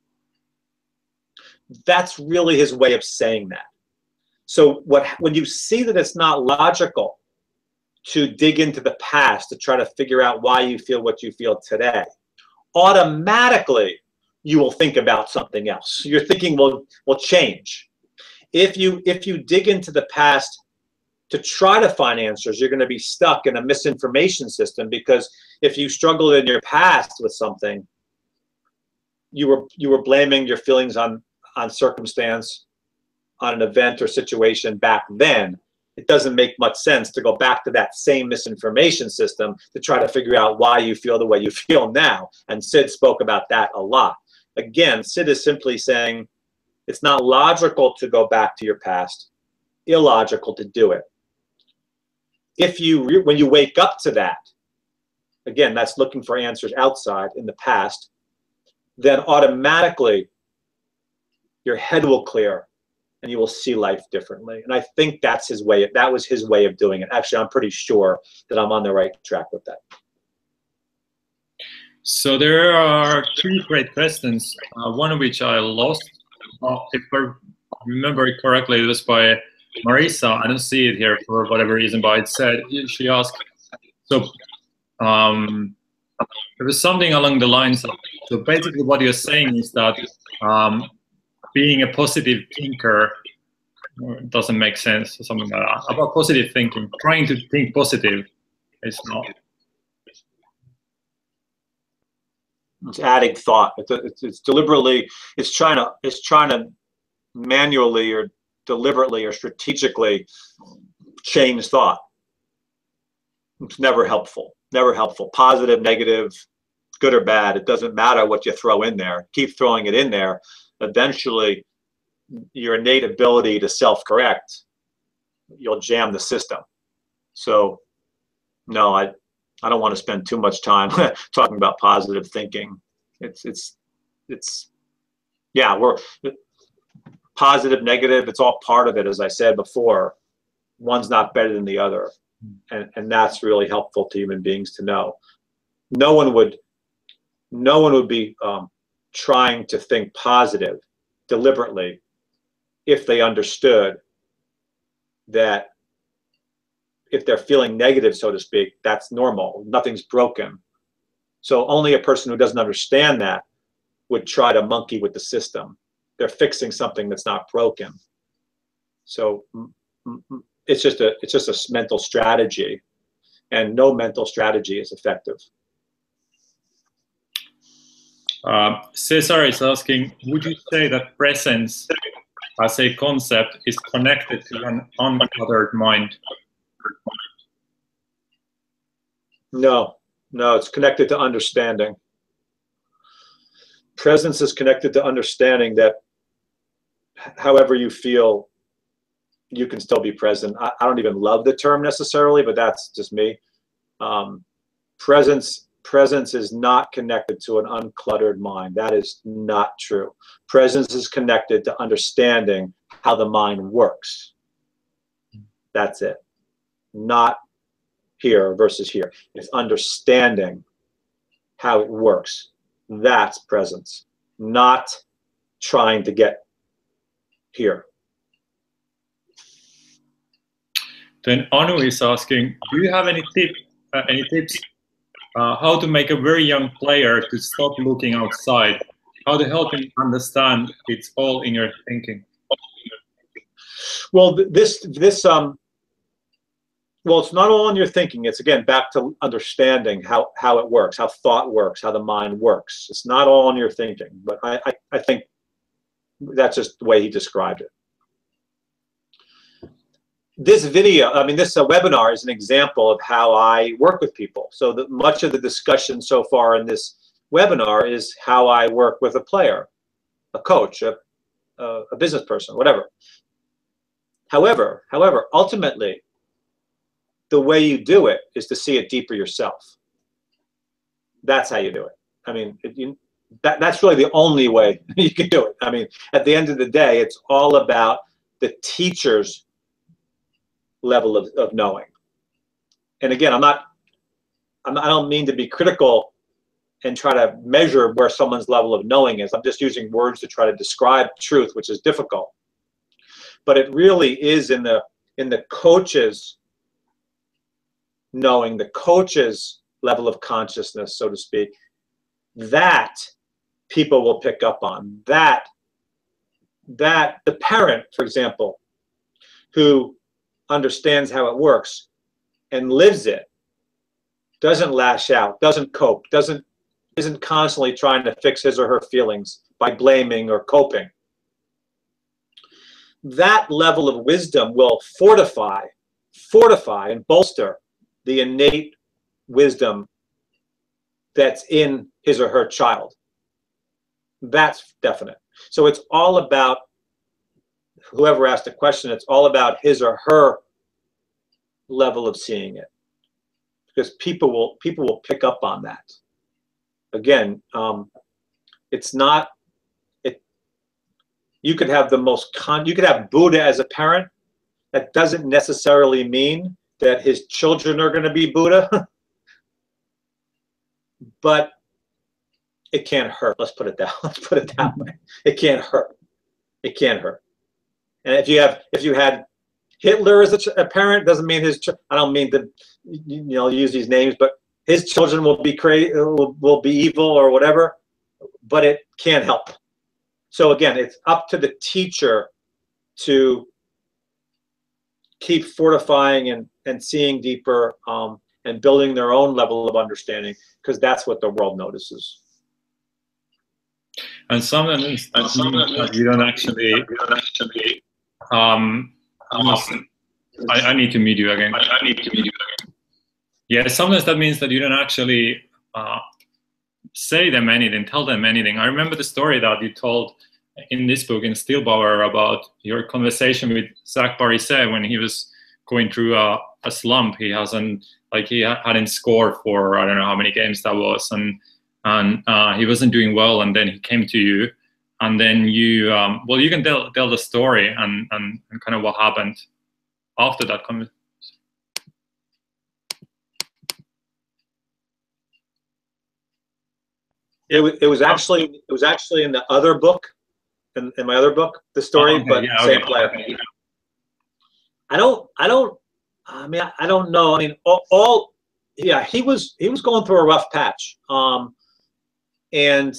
That's really his way of saying that. So what when you see that it's not logical to dig into the past to try to figure out why you feel what you feel today, automatically you will think about something else. Your thinking will will change. If you if you dig into the past to try to find answers, you're going to be stuck in a misinformation system, because if you struggled in your past with something, you were you were blaming your feelings on on circumstance, on an event or situation back then. It doesn't make much sense to go back to that same misinformation system to try to figure out why you feel the way you feel now. And Sid spoke about that a lot. Again, Sid is simply saying it's not logical to go back to your past, illogical to do it. If you, when you wake up to that, again, that's looking for answers outside in the past, then automatically your head will clear and you will see life differently. And I think that's his way. That was his way of doing it. Actually, I'm pretty sure that I'm on the right track with that. So there are two great questions, uh, one of which I lost. Uh, if I remember it correctly, it was by Marisa. I don't see it here for whatever reason, but it said, she asked, so um, it was something along the lines of, so basically what you're saying is that um, being a positive thinker doesn't make sense, or something like that. About positive thinking, trying to think positive is not. It's adding thought. It's, it's, it's deliberately. It's trying to. It's trying to manually or deliberately or strategically change thought. It's never helpful. Never helpful. Positive, negative, good or bad. It doesn't matter what you throw in there. Keep throwing it in there. Eventually, your innate ability to self-correct, you'll jam the system. So, no, I, I don't want to spend too much time talking about positive thinking. It's, it's, it's, yeah, we're positive, negative. It's all part of it, as I said before. One's not better than the other. And, and that's really helpful to human beings to know. No one would, no one would be um, trying to think positive deliberately if they understood that if they're feeling negative, so to speak, that's normal. Nothing's broken. So only a person who doesn't understand that would try to monkey with the system. They're fixing something that's not broken. So it's just a it's just a mental strategy, and no mental strategy is effective. Uh, Cesar is asking, would you say that presence as a concept is connected to an uncluttered mind? No, no, it's connected to understanding. Presence is connected to understanding that however you feel, you can still be present. I, I don't even love the term necessarily, but that's just me. Um, presence, presence is not connected to an uncluttered mind. That is not true. Presence is connected to understanding how the mind works. That's it. Not here versus here. It's understanding how it works. That's presence, not trying to get here. Then Anu is asking, do you have any tip, uh, any tips uh, how to make a very young player to stop looking outside? How to help him understand it's all in your thinking? Well, this this um. Well, it's not all in your thinking. It's, again, back to understanding how, how it works, how thought works, how the mind works. It's not all in your thinking, but I, I, I think that's just the way he described it. This video, I mean, this uh, webinar is an example of how I work with people. So that much of the discussion so far in this webinar is how I work with a player, a coach, a, a, a business person, whatever. However, however, ultimately, the way you do it is to see it deeper yourself. That's how you do it. I mean, it, you, that, that's really the only way you can do it. I mean, at the end of the day, it's all about the teacher's level of, of knowing. And again, I'm not, I'm, I don't mean to be critical and try to measure where someone's level of knowing is. I'm just using words to try to describe truth, which is difficult. But it really is in the, in the coach's knowing, the coach's level of consciousness, so to speak, that people will pick up on. That, that the parent, for example, who understands how it works and lives it, doesn't lash out, doesn't cope, doesn't, isn't constantly trying to fix his or her feelings by blaming or coping. That level of wisdom will fortify, fortify and bolster the innate wisdom that's in his or her child. That's definite. So it's all about, whoever asked the question, it's all about his or her level of seeing it. Because people will, people will pick up on that. Again, um, it's not, it, you could have the most, con you could have Buddha as a parent. That doesn't necessarily mean that his children are going to be Buddha, but it can't hurt. Let's put it that. Let's put it that way. It can't hurt. It can't hurt. And if you have, if you had Hitler as a, ch a parent, doesn't mean his. Ch I don't mean to, you know, use these names, but his children will be crazy, will, will be evil or whatever. But it can't help. So again, it's up to the teacher to keep fortifying and, and seeing deeper um, and building their own level of understanding, because that's what the world notices. And sometimes and sometimes you don't actually, you don't actually um, um I, I need to meet you again. I, I need to meet you again. Yeah, sometimes that means that you don't actually uh, say them anything, tell them anything. I remember the story that you told in this book, in Stillbauer, about your conversation with Zach Parise when he was going through a, a slump. He hasn't, like he hadn't scored for, I don't know how many games that was, and and uh, he wasn't doing well, and then he came to you, and then you, um, well, you can tell, tell the story and, and, and kind of what happened after that conversation. It was, it was actually it was actually in the other book, in, in my other book, the story, Oh, okay, but yeah, same okay. player. I don't I don't I mean I, I don't know. I mean all, all yeah he was he was going through a rough patch, um, and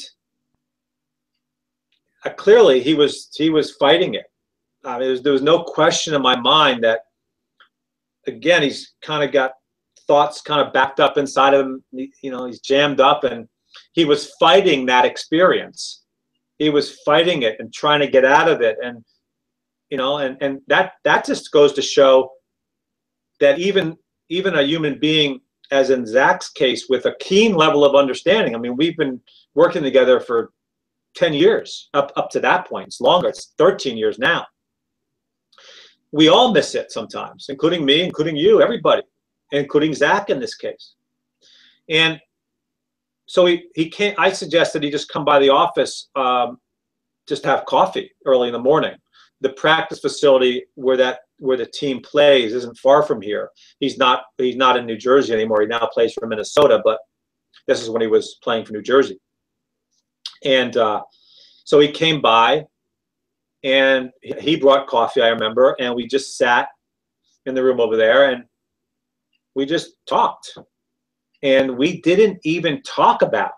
uh, clearly he was he was fighting it. Uh, there was there was no question in my mind that again he's kind of got thoughts kind of backed up inside of him. You know, he's jammed up, and he was fighting that experience. He was fighting it and trying to get out of it, and you know, and and that that just goes to show that even even a human being, as in Zach's case, with a keen level of understanding. I mean, we've been working together for ten years up up to that point. It's longer. It's thirteen years now. We all miss it sometimes, including me, including you, everybody, including Zach in this case. And so he, he can't, I suggested he just come by the office, um, just have coffee early in the morning. The practice facility where that where the team plays isn't far from here. He's not he's not in New Jersey anymore. He now plays for Minnesota, but this is when he was playing for New Jersey. And uh, so he came by, and he brought coffee, I remember, and we just sat in the room over there, and we just talked. And we didn't even talk about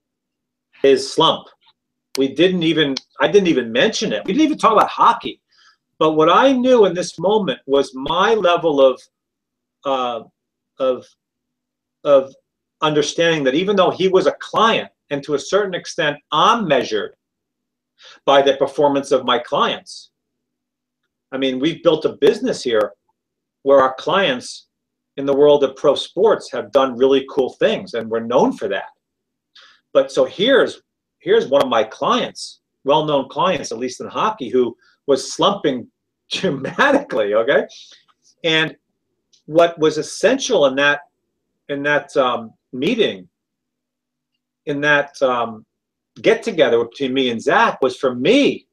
his slump. We didn't even, I didn't even mention it. We didn't even talk about hockey. But what I knew in this moment was my level of, uh, of, of understanding that even though he was a client, and to a certain extent I'm measured by the performance of my clients. I mean, we've built a business here where our clients in the world of pro sports have done really cool things, and we're known for that. But so here's here's one of my clients, well-known clients, at least in hockey, who was slumping dramatically, okay? And what was essential in that in that um, meeting, in that um, get-together between me and Zach, was for me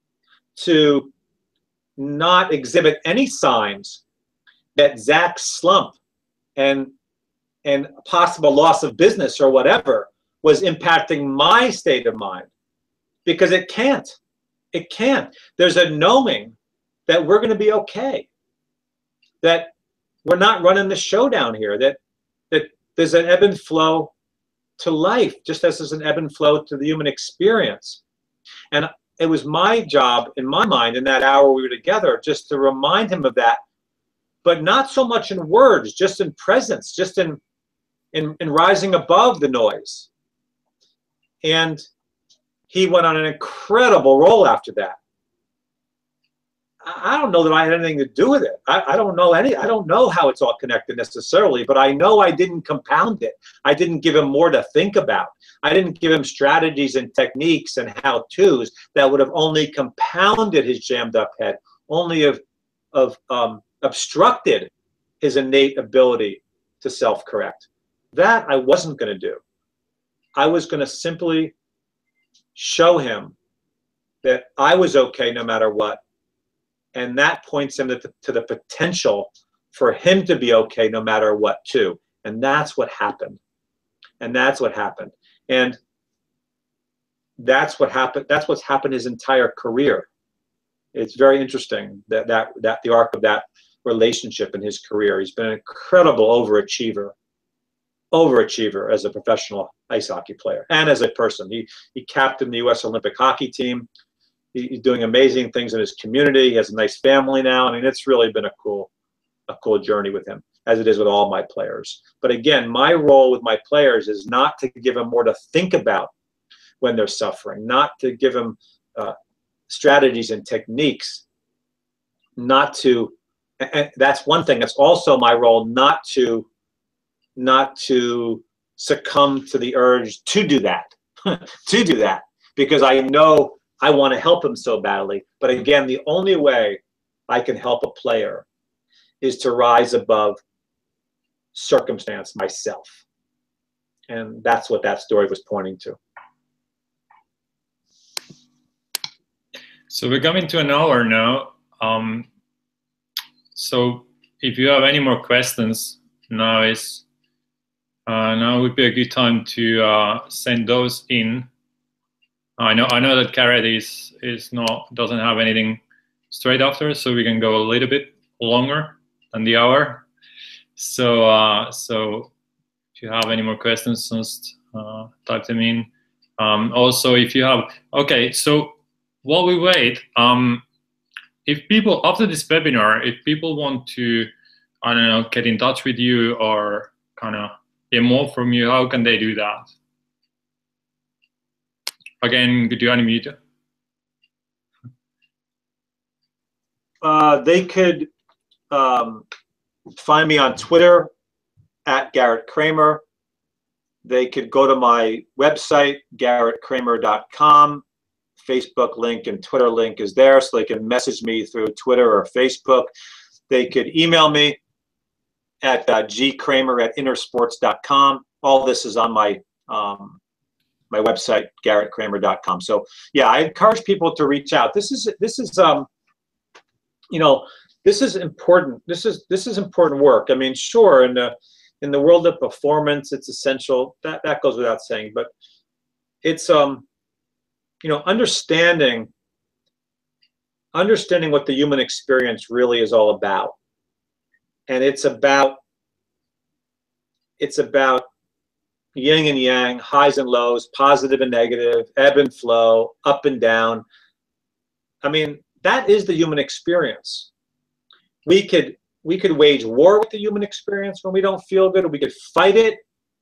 to not exhibit any signs that Zach's slump and and possible loss of business or whatever was impacting my state of mind, because it can't. It can't. There's a knowing that we're going to be okay, that we're not running the show down here, that that there's an ebb and flow to life, just as there's an ebb and flow to the human experience. And it was my job, in my mind, in that hour we were together, just to remind him of that, but not so much in words, just in presence, just in, in, in rising above the noise. And he went on an incredible roll after that. I don't know that I had anything to do with it. I, I don't know any, I don't know how it's all connected necessarily, but I know I didn't compound it. I didn't give him more to think about. I didn't give him strategies and techniques and how-tos that would have only compounded his jammed up head, only have, of, um, obstructed his innate ability to self-correct. That I wasn't going to do. I was going to simply show him that I was okay no matter what. And that points him to the, to the potential for him to be okay no matter what too. And that's what happened. And that's what happened. And that's what happened. That's what's happened his entire career. It's very interesting that, that, that the arc of that relationship in his career. He's been an incredible overachiever, overachiever as a professional ice hockey player and as a person. He, he captained the U S Olympic hockey team. He's doing amazing things in his community. He has a nice family now. I mean, it's really been a cool, a cool journey with him, as it is with all my players. But again, my role with my players is not to give them more to think about when they're suffering, not to give them uh, strategies and techniques, not to, and that's one thing. That's also my role, not to, not to succumb to the urge to do that, to do that, because I know I want to help him so badly. But again, the only way I can help a player is to rise above circumstance myself. And that's what that story was pointing to. So we're coming to an hour now. Um, so if you have any more questions, now is Uh, now would be a good time to uh, send those in. I know I know that Garrett is is not doesn't have anything straight after, so we can go a little bit longer than the hour. So uh, so if you have any more questions, just uh, type them in. Um, also, if you have okay, so while we wait, um, if people after this webinar, if people want to, I don't know, get in touch with you or kind of get more from you, how can they do that? Again, could you unmute? Uh, they could um, find me on Twitter at Garrett Kramer. They could go to my website, garrett kramer dot com. Facebook link and Twitter link is there, so they can message me through Twitter or Facebook. They could email me at uh, g kramer at intersports dot com. All this is on my um, my website, garrett kramer dot com. So yeah, I encourage people to reach out. This is this is um, you know, this is important. This is this is important work. I mean, sure, in the in the world of performance, it's essential. That that goes without saying. But it's um, you know, understanding understanding what the human experience really is all about. And it's about it's about yin and yang, highs and lows, positive and negative, ebb and flow, up and down. I mean, that is the human experience. We could we could wage war with the human experience when we don't feel good, or we could fight it,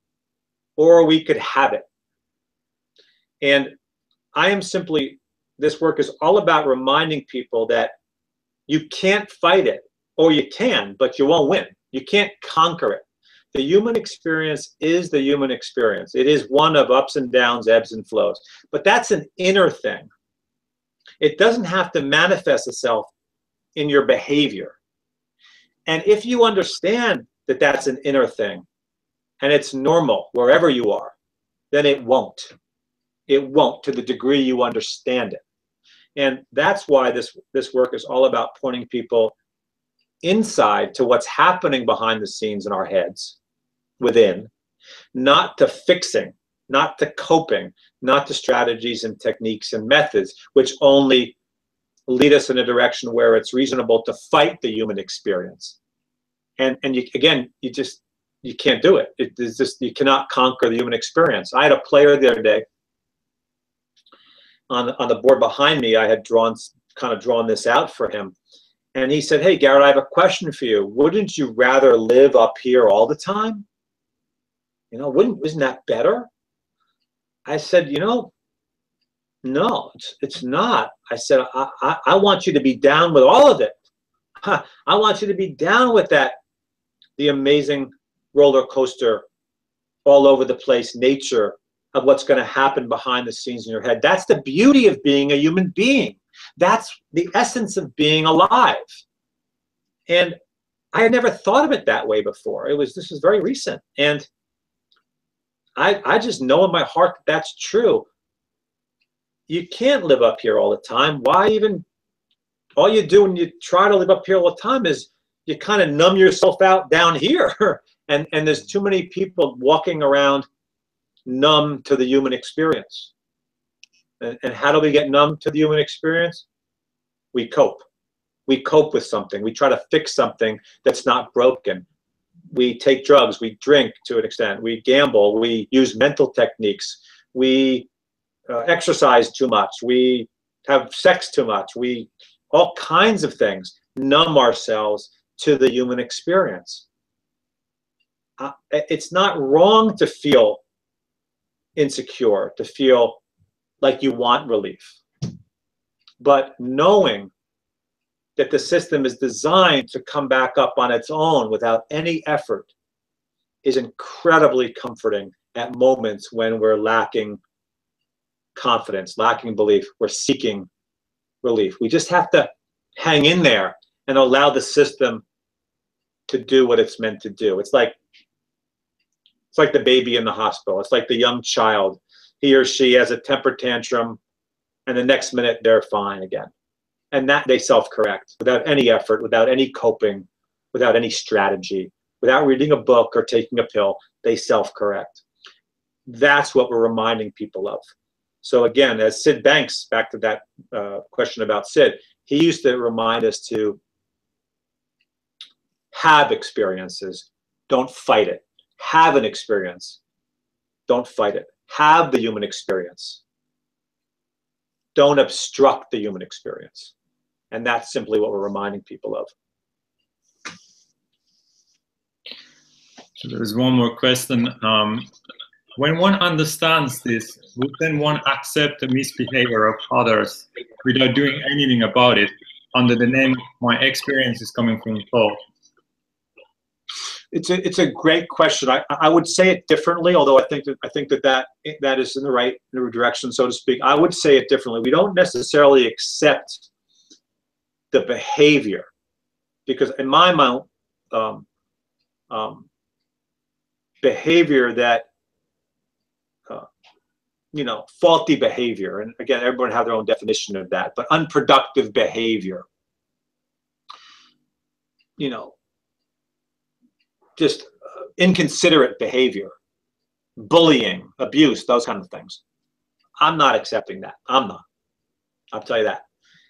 or we could have it. And I am simply, this work is all about reminding people that you can't fight it, or you can, but you won't win. You can't conquer it. The human experience is the human experience. It is one of ups and downs, ebbs and flows. But that's an inner thing. It doesn't have to manifest itself in your behavior. And if you understand that that's an inner thing, and it's normal wherever you are, then it won't. It won't to the degree you understand it. And that's why this, this work is all about pointing people inside to what's happening behind the scenes in our heads, within, not to fixing, not to coping, not to strategies and techniques and methods, which only lead us in a direction where it's reasonable to fight the human experience. And, and you, again, you just, you can't do it. It is just, you cannot conquer the human experience. I had a player the other day on, on the board behind me. I had drawn, kind of drawn this out for him. And he said, "Hey, Garrett, I have a question for you. Wouldn't you rather live up here all the time? You know, wouldn't, isn't that better?" I said, you know, no, it's, it's not. I said, I, I, I want you to be down with all of it. Huh, I want you to be down with that, the amazing roller coaster, all over the place nature of what's going to happen behind the scenes in your head. That's the beauty of being a human being. That's the essence of being alive. And I had never thought of it that way before. It was, this is very recent. And I, I just know in my heart that that's true. You can't live up here all the time. Why even, all you do when you try to live up here all the time is you kind of numb yourself out down here. and, and there's too many people walking around numb to the human experience. And, and how do we get numb to the human experience? We cope. We cope with something. We try to fix something that's not broken. We take drugs. We drink to an extent. We gamble. We use mental techniques. We uh, exercise too much. We have sex too much. We, all kinds of things, numb ourselves to the human experience. Uh, it's not wrong to feel insecure, to feel like you want relief. But knowing that the system is designed to come back up on its own without any effort is incredibly comforting at moments when we're lacking confidence, lacking belief, we're seeking relief. We just have to hang in there and allow the system to do what it's meant to do. It's like, it's like the baby in the hospital. It's like the young child. He or she has a temper tantrum, and the next minute they're fine again. And that they self-correct without any effort, without any coping, without any strategy, without reading a book or taking a pill. they self-correct. That's what we're reminding people of. So again, as Sid Banks, back to that uh, question about Sid, he used to remind us to have experiences, don't fight it. Have an experience, don't fight it. Have the human experience. Don't obstruct the human experience. And that's simply what we're reminding people of. So there's one more question. Um, when one understands this, would then one accept the misbehavior of others without doing anything about it under the name of my experience is coming from thought? It's a, it's a great question. I, I would say it differently, although I think that I think that, that that is in the right in the direction, so to speak. I would say it differently. We don't necessarily accept the behavior, because in my mind, um, um, behavior that uh, you know, faulty behavior, and again, everyone have their own definition of that, but unproductive behavior, you know, just uh, inconsiderate behavior, bullying, abuse, those kind of things. I'm not accepting that. I'm not. I'll tell you that.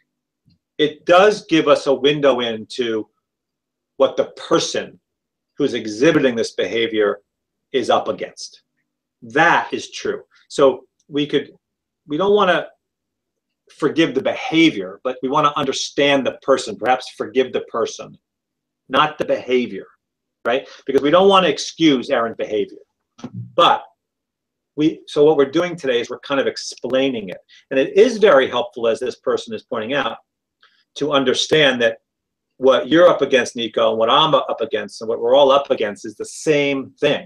It does give us a window into what the person who's exhibiting this behavior is up against. That is true. So we could, we don't want to forgive the behavior, but we want to understand the person, perhaps forgive the person, not the behavior, right? Because we don't want to excuse errant behavior. But we, so what we're doing today is we're kind of explaining it. And it is very helpful, as this person is pointing out, to understand that what you're up against, Nico, and what I'm up against, and what we're all up against is the same thing,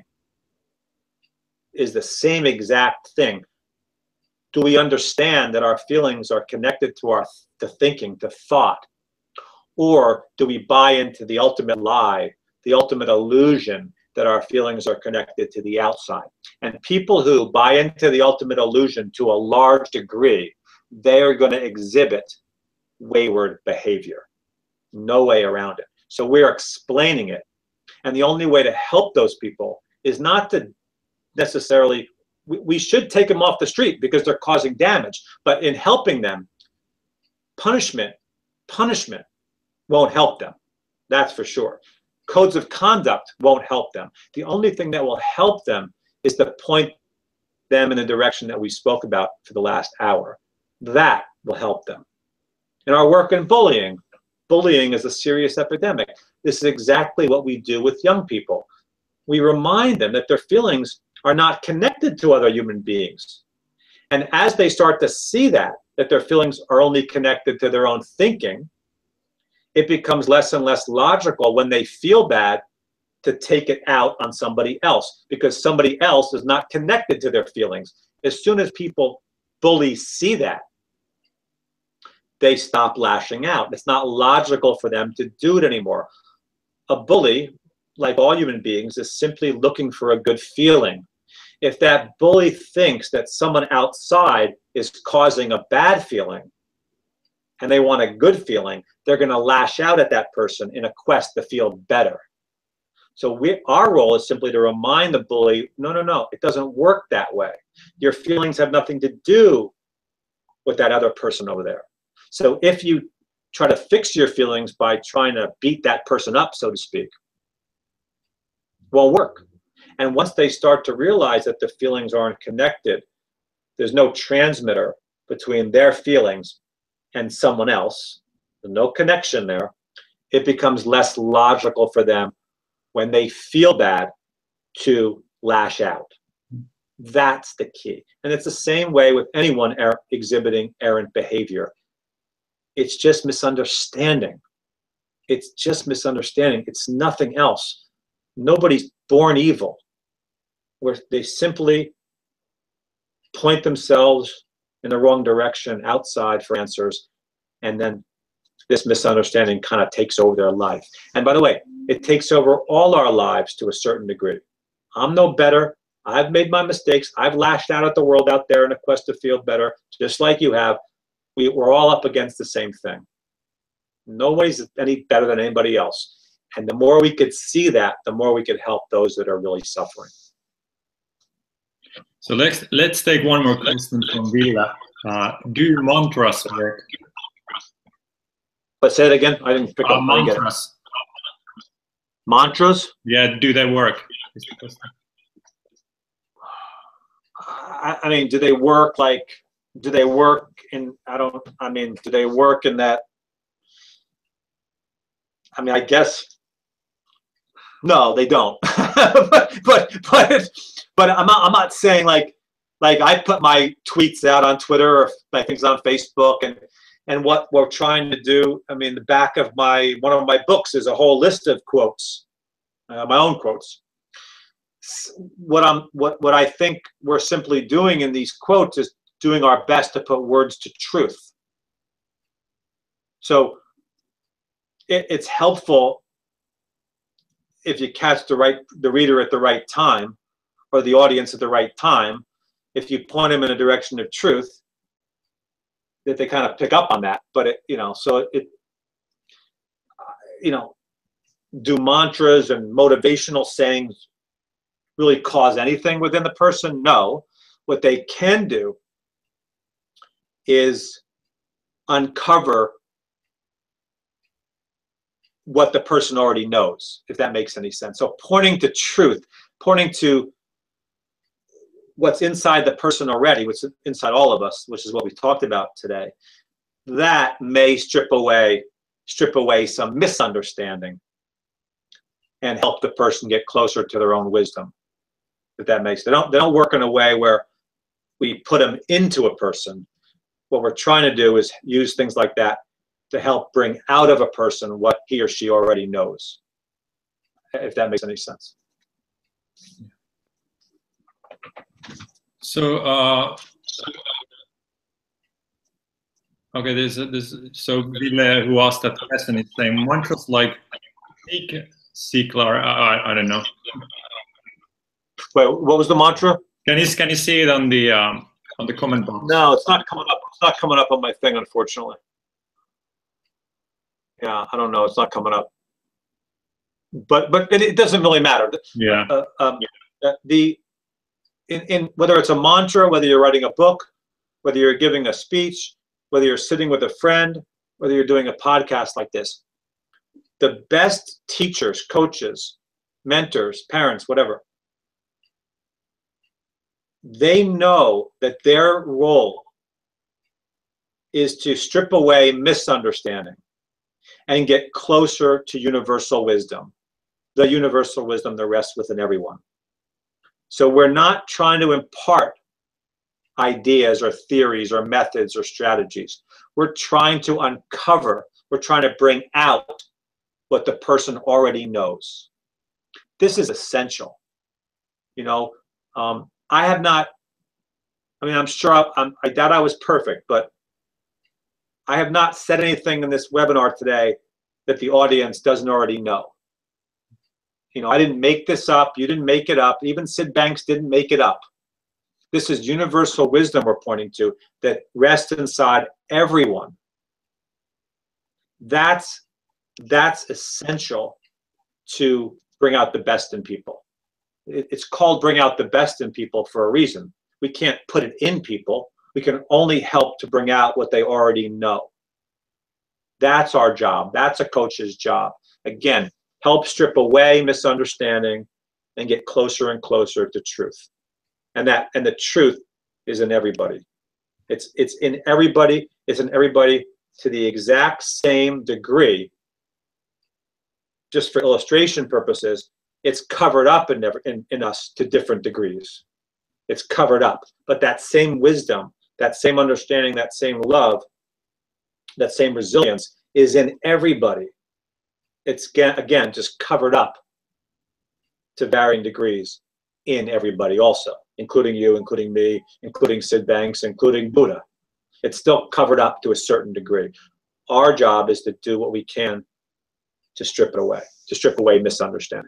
is the same exact thing. Do we understand that our feelings are connected to our to thinking, to thought? Or do we buy into the ultimate lie, the ultimate illusion that our feelings are connected to the outside? And people who buy into the ultimate illusion to a large degree, they are going to exhibit wayward behavior. No way around it. So we're explaining it. And the only way to help those people is not to necessarily, we, we should take them off the street because they're causing damage. But in helping them, punishment, punishment won't help them. That's for sure. Codes of conduct won't help them. The only thing that will help them is to point them in the direction that we spoke about for the last hour. That will help them. In our work in bullying, bullying is a serious epidemic. This is exactly what we do with young people. We remind them that their feelings are not connected to other human beings. And as they start to see that, that their feelings are only connected to their own thinking, it becomes less and less logical when they feel bad to take it out on somebody else, because somebody else is not connected to their feelings. As soon as people, bullies, see that, they stop lashing out. It's not logical for them to do it anymore. A bully, like all human beings, is simply looking for a good feeling. If that bully thinks that someone outside is causing a bad feeling and they want a good feeling, they're going to lash out at that person in a quest to feel better. So we, our role is simply to remind the bully, no, no, no, it doesn't work that way. Your feelings have nothing to do with that other person over there. So if you try to fix your feelings by trying to beat that person up, so to speak, won't work. And once they start to realize that the feelings aren't connected, there's no transmitter between their feelings and someone else, there's no connection there, it becomes less logical for them when they feel bad to lash out. That's the key. And it's the same way with anyone er exhibiting errant behavior. It's just misunderstanding. It's just misunderstanding. It's nothing else. Nobody's born evil, where they simply point themselves in the wrong direction outside for answers, and then this misunderstanding kind of takes over their life. And by the way, it takes over all our lives to a certain degree. I'm no better. I've made my mistakes. I've lashed out at the world out there in a quest to feel better, just like you have. We, we're all up against the same thing. Nobody's any better than anybody else. And the more we could see that, the more we could help those that are really suffering. So let's let's take one more question from Villa. Uh, do mantras work? But say it again. I didn't pick Uh, up. I didn't get it. mantras. Mantras? Yeah, do they work? Is the question. I, I mean, do they work like? Do they work in? I don't. I mean, do they work in that? I mean, I guess. No, they don't. but but but but I'm not. I'm not saying like like I put my tweets out on Twitter or my things on Facebook, and and what we're trying to do. I mean, the back of my one of my books is a whole list of quotes, uh, my own quotes. What I'm what what I think we're simply doing in these quotes is doing our best to put words to truth. So it, it's helpful if you catch the right the reader at the right time, or the audience at the right time. If you point them in a direction of truth, that they kind of pick up on that. But it, you know, so it, you know, do mantras and motivational sayings really cause anything within the person? No. What they can do is uncover what the person already knows, if that makes any sense. So pointing to truth, pointing to what's inside the person already, what's inside all of us, which is what we talked about today, that may strip away, strip away some misunderstanding and help the person get closer to their own wisdom. If that makes, they don't they don't work in a way where we put them into a person. What we're trying to do is use things like that to help bring out of a person what he or she already knows, if that makes any sense. So, uh, okay, there's this. So, Ville, who asked that question, is saying mantras like Siklar. I, I don't know. Wait, what was the mantra? Can you can you see it on the um, on the comment box? No, it's not coming up. It's not coming up on my thing, unfortunately. Yeah, I don't know. It's not coming up. But but it, it doesn't really matter. Yeah. Uh, um, the in in whether it's a mantra, whether you're writing a book, whether you're giving a speech, whether you're sitting with a friend, whether you're doing a podcast like this, the best teachers, coaches, mentors, parents, whatever, they know that their role is to strip away misunderstanding and get closer to universal wisdom, the universal wisdom that rests within everyone. So we're not trying to impart ideas or theories or methods or strategies. We're trying to uncover, we're trying to bring out what the person already knows. This is essential. You know, um, I have not, I mean, I'm sure, I, I'm, I doubt I was perfect, but I have not said anything in this webinar today that the audience doesn't already know. You know, I didn't make this up. You didn't make it up. Even Sid Banks didn't make it up. This is universal wisdom we're pointing to that rests inside everyone. That's, that's essential to bring out the best in people. It, it's called bring out the best in people for a reason. We can't put it in people. We can only help to bring out what they already know. That's our job. That's a coach's job. Again, help strip away misunderstanding and get closer and closer to truth. And that and the truth is in everybody. It's it's in everybody. It's in everybody to the exact same degree. Just for illustration purposes, it's covered up in, in, in us to different degrees. It's covered up. But that same wisdom, that same understanding, that same love, that same resilience is in everybody. It's, again, just covered up to varying degrees in everybody also, including you, including me, including Sid Banks, including Buddha. It's still covered up to a certain degree. Our job is to do what we can to strip it away, to strip away misunderstanding.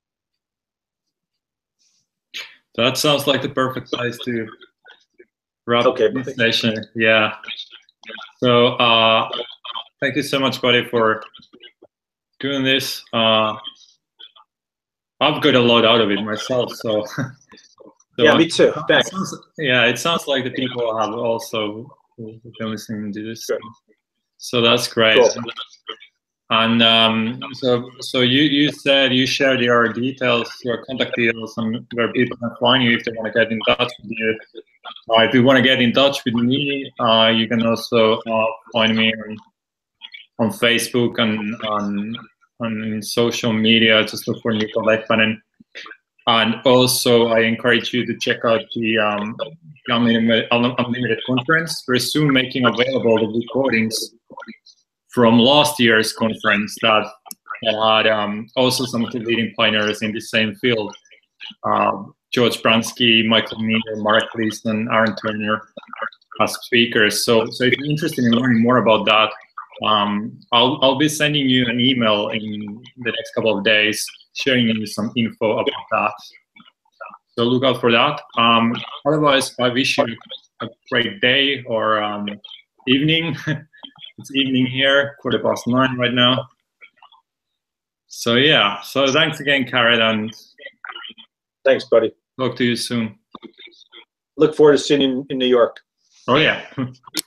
That sounds like the perfect place to wrap okay, up this session. Yeah. So uh, thank you so much, buddy, for doing this. Uh, I've got a lot out of it myself. So So yeah, me too. it Thanks. sounds, yeah, it sounds like the people have also been listening to this. Good. So that's great. Cool. And um, so, so you, you said you shared your details, your contact details, and where people can find you if they want to get in touch with you. Uh, if you want to get in touch with me, uh, you can also uh, find me on, on Facebook and on, on social media. Just look for Nico Leppänen. And also, I encourage you to check out the um, Unlimited, Unlimited conference. We're soon making available the recordings from last year's conference that, that had um, also some of the leading pioneers in the same field. Uh, George Bransky, Michael Meyer, Mark Gleason, Aaron Turner as speakers. So, so if you're interested in learning more about that, um, I'll, I'll be sending you an email in the next couple of days, sharing you some info about that. So look out for that. Um, otherwise, I wish you a great day or um, evening. It's evening here, quarter past nine right now. So yeah, so thanks again, Kared, and Thanks, buddy. talk to you soon. Look forward to seeing you in New York. Oh yeah.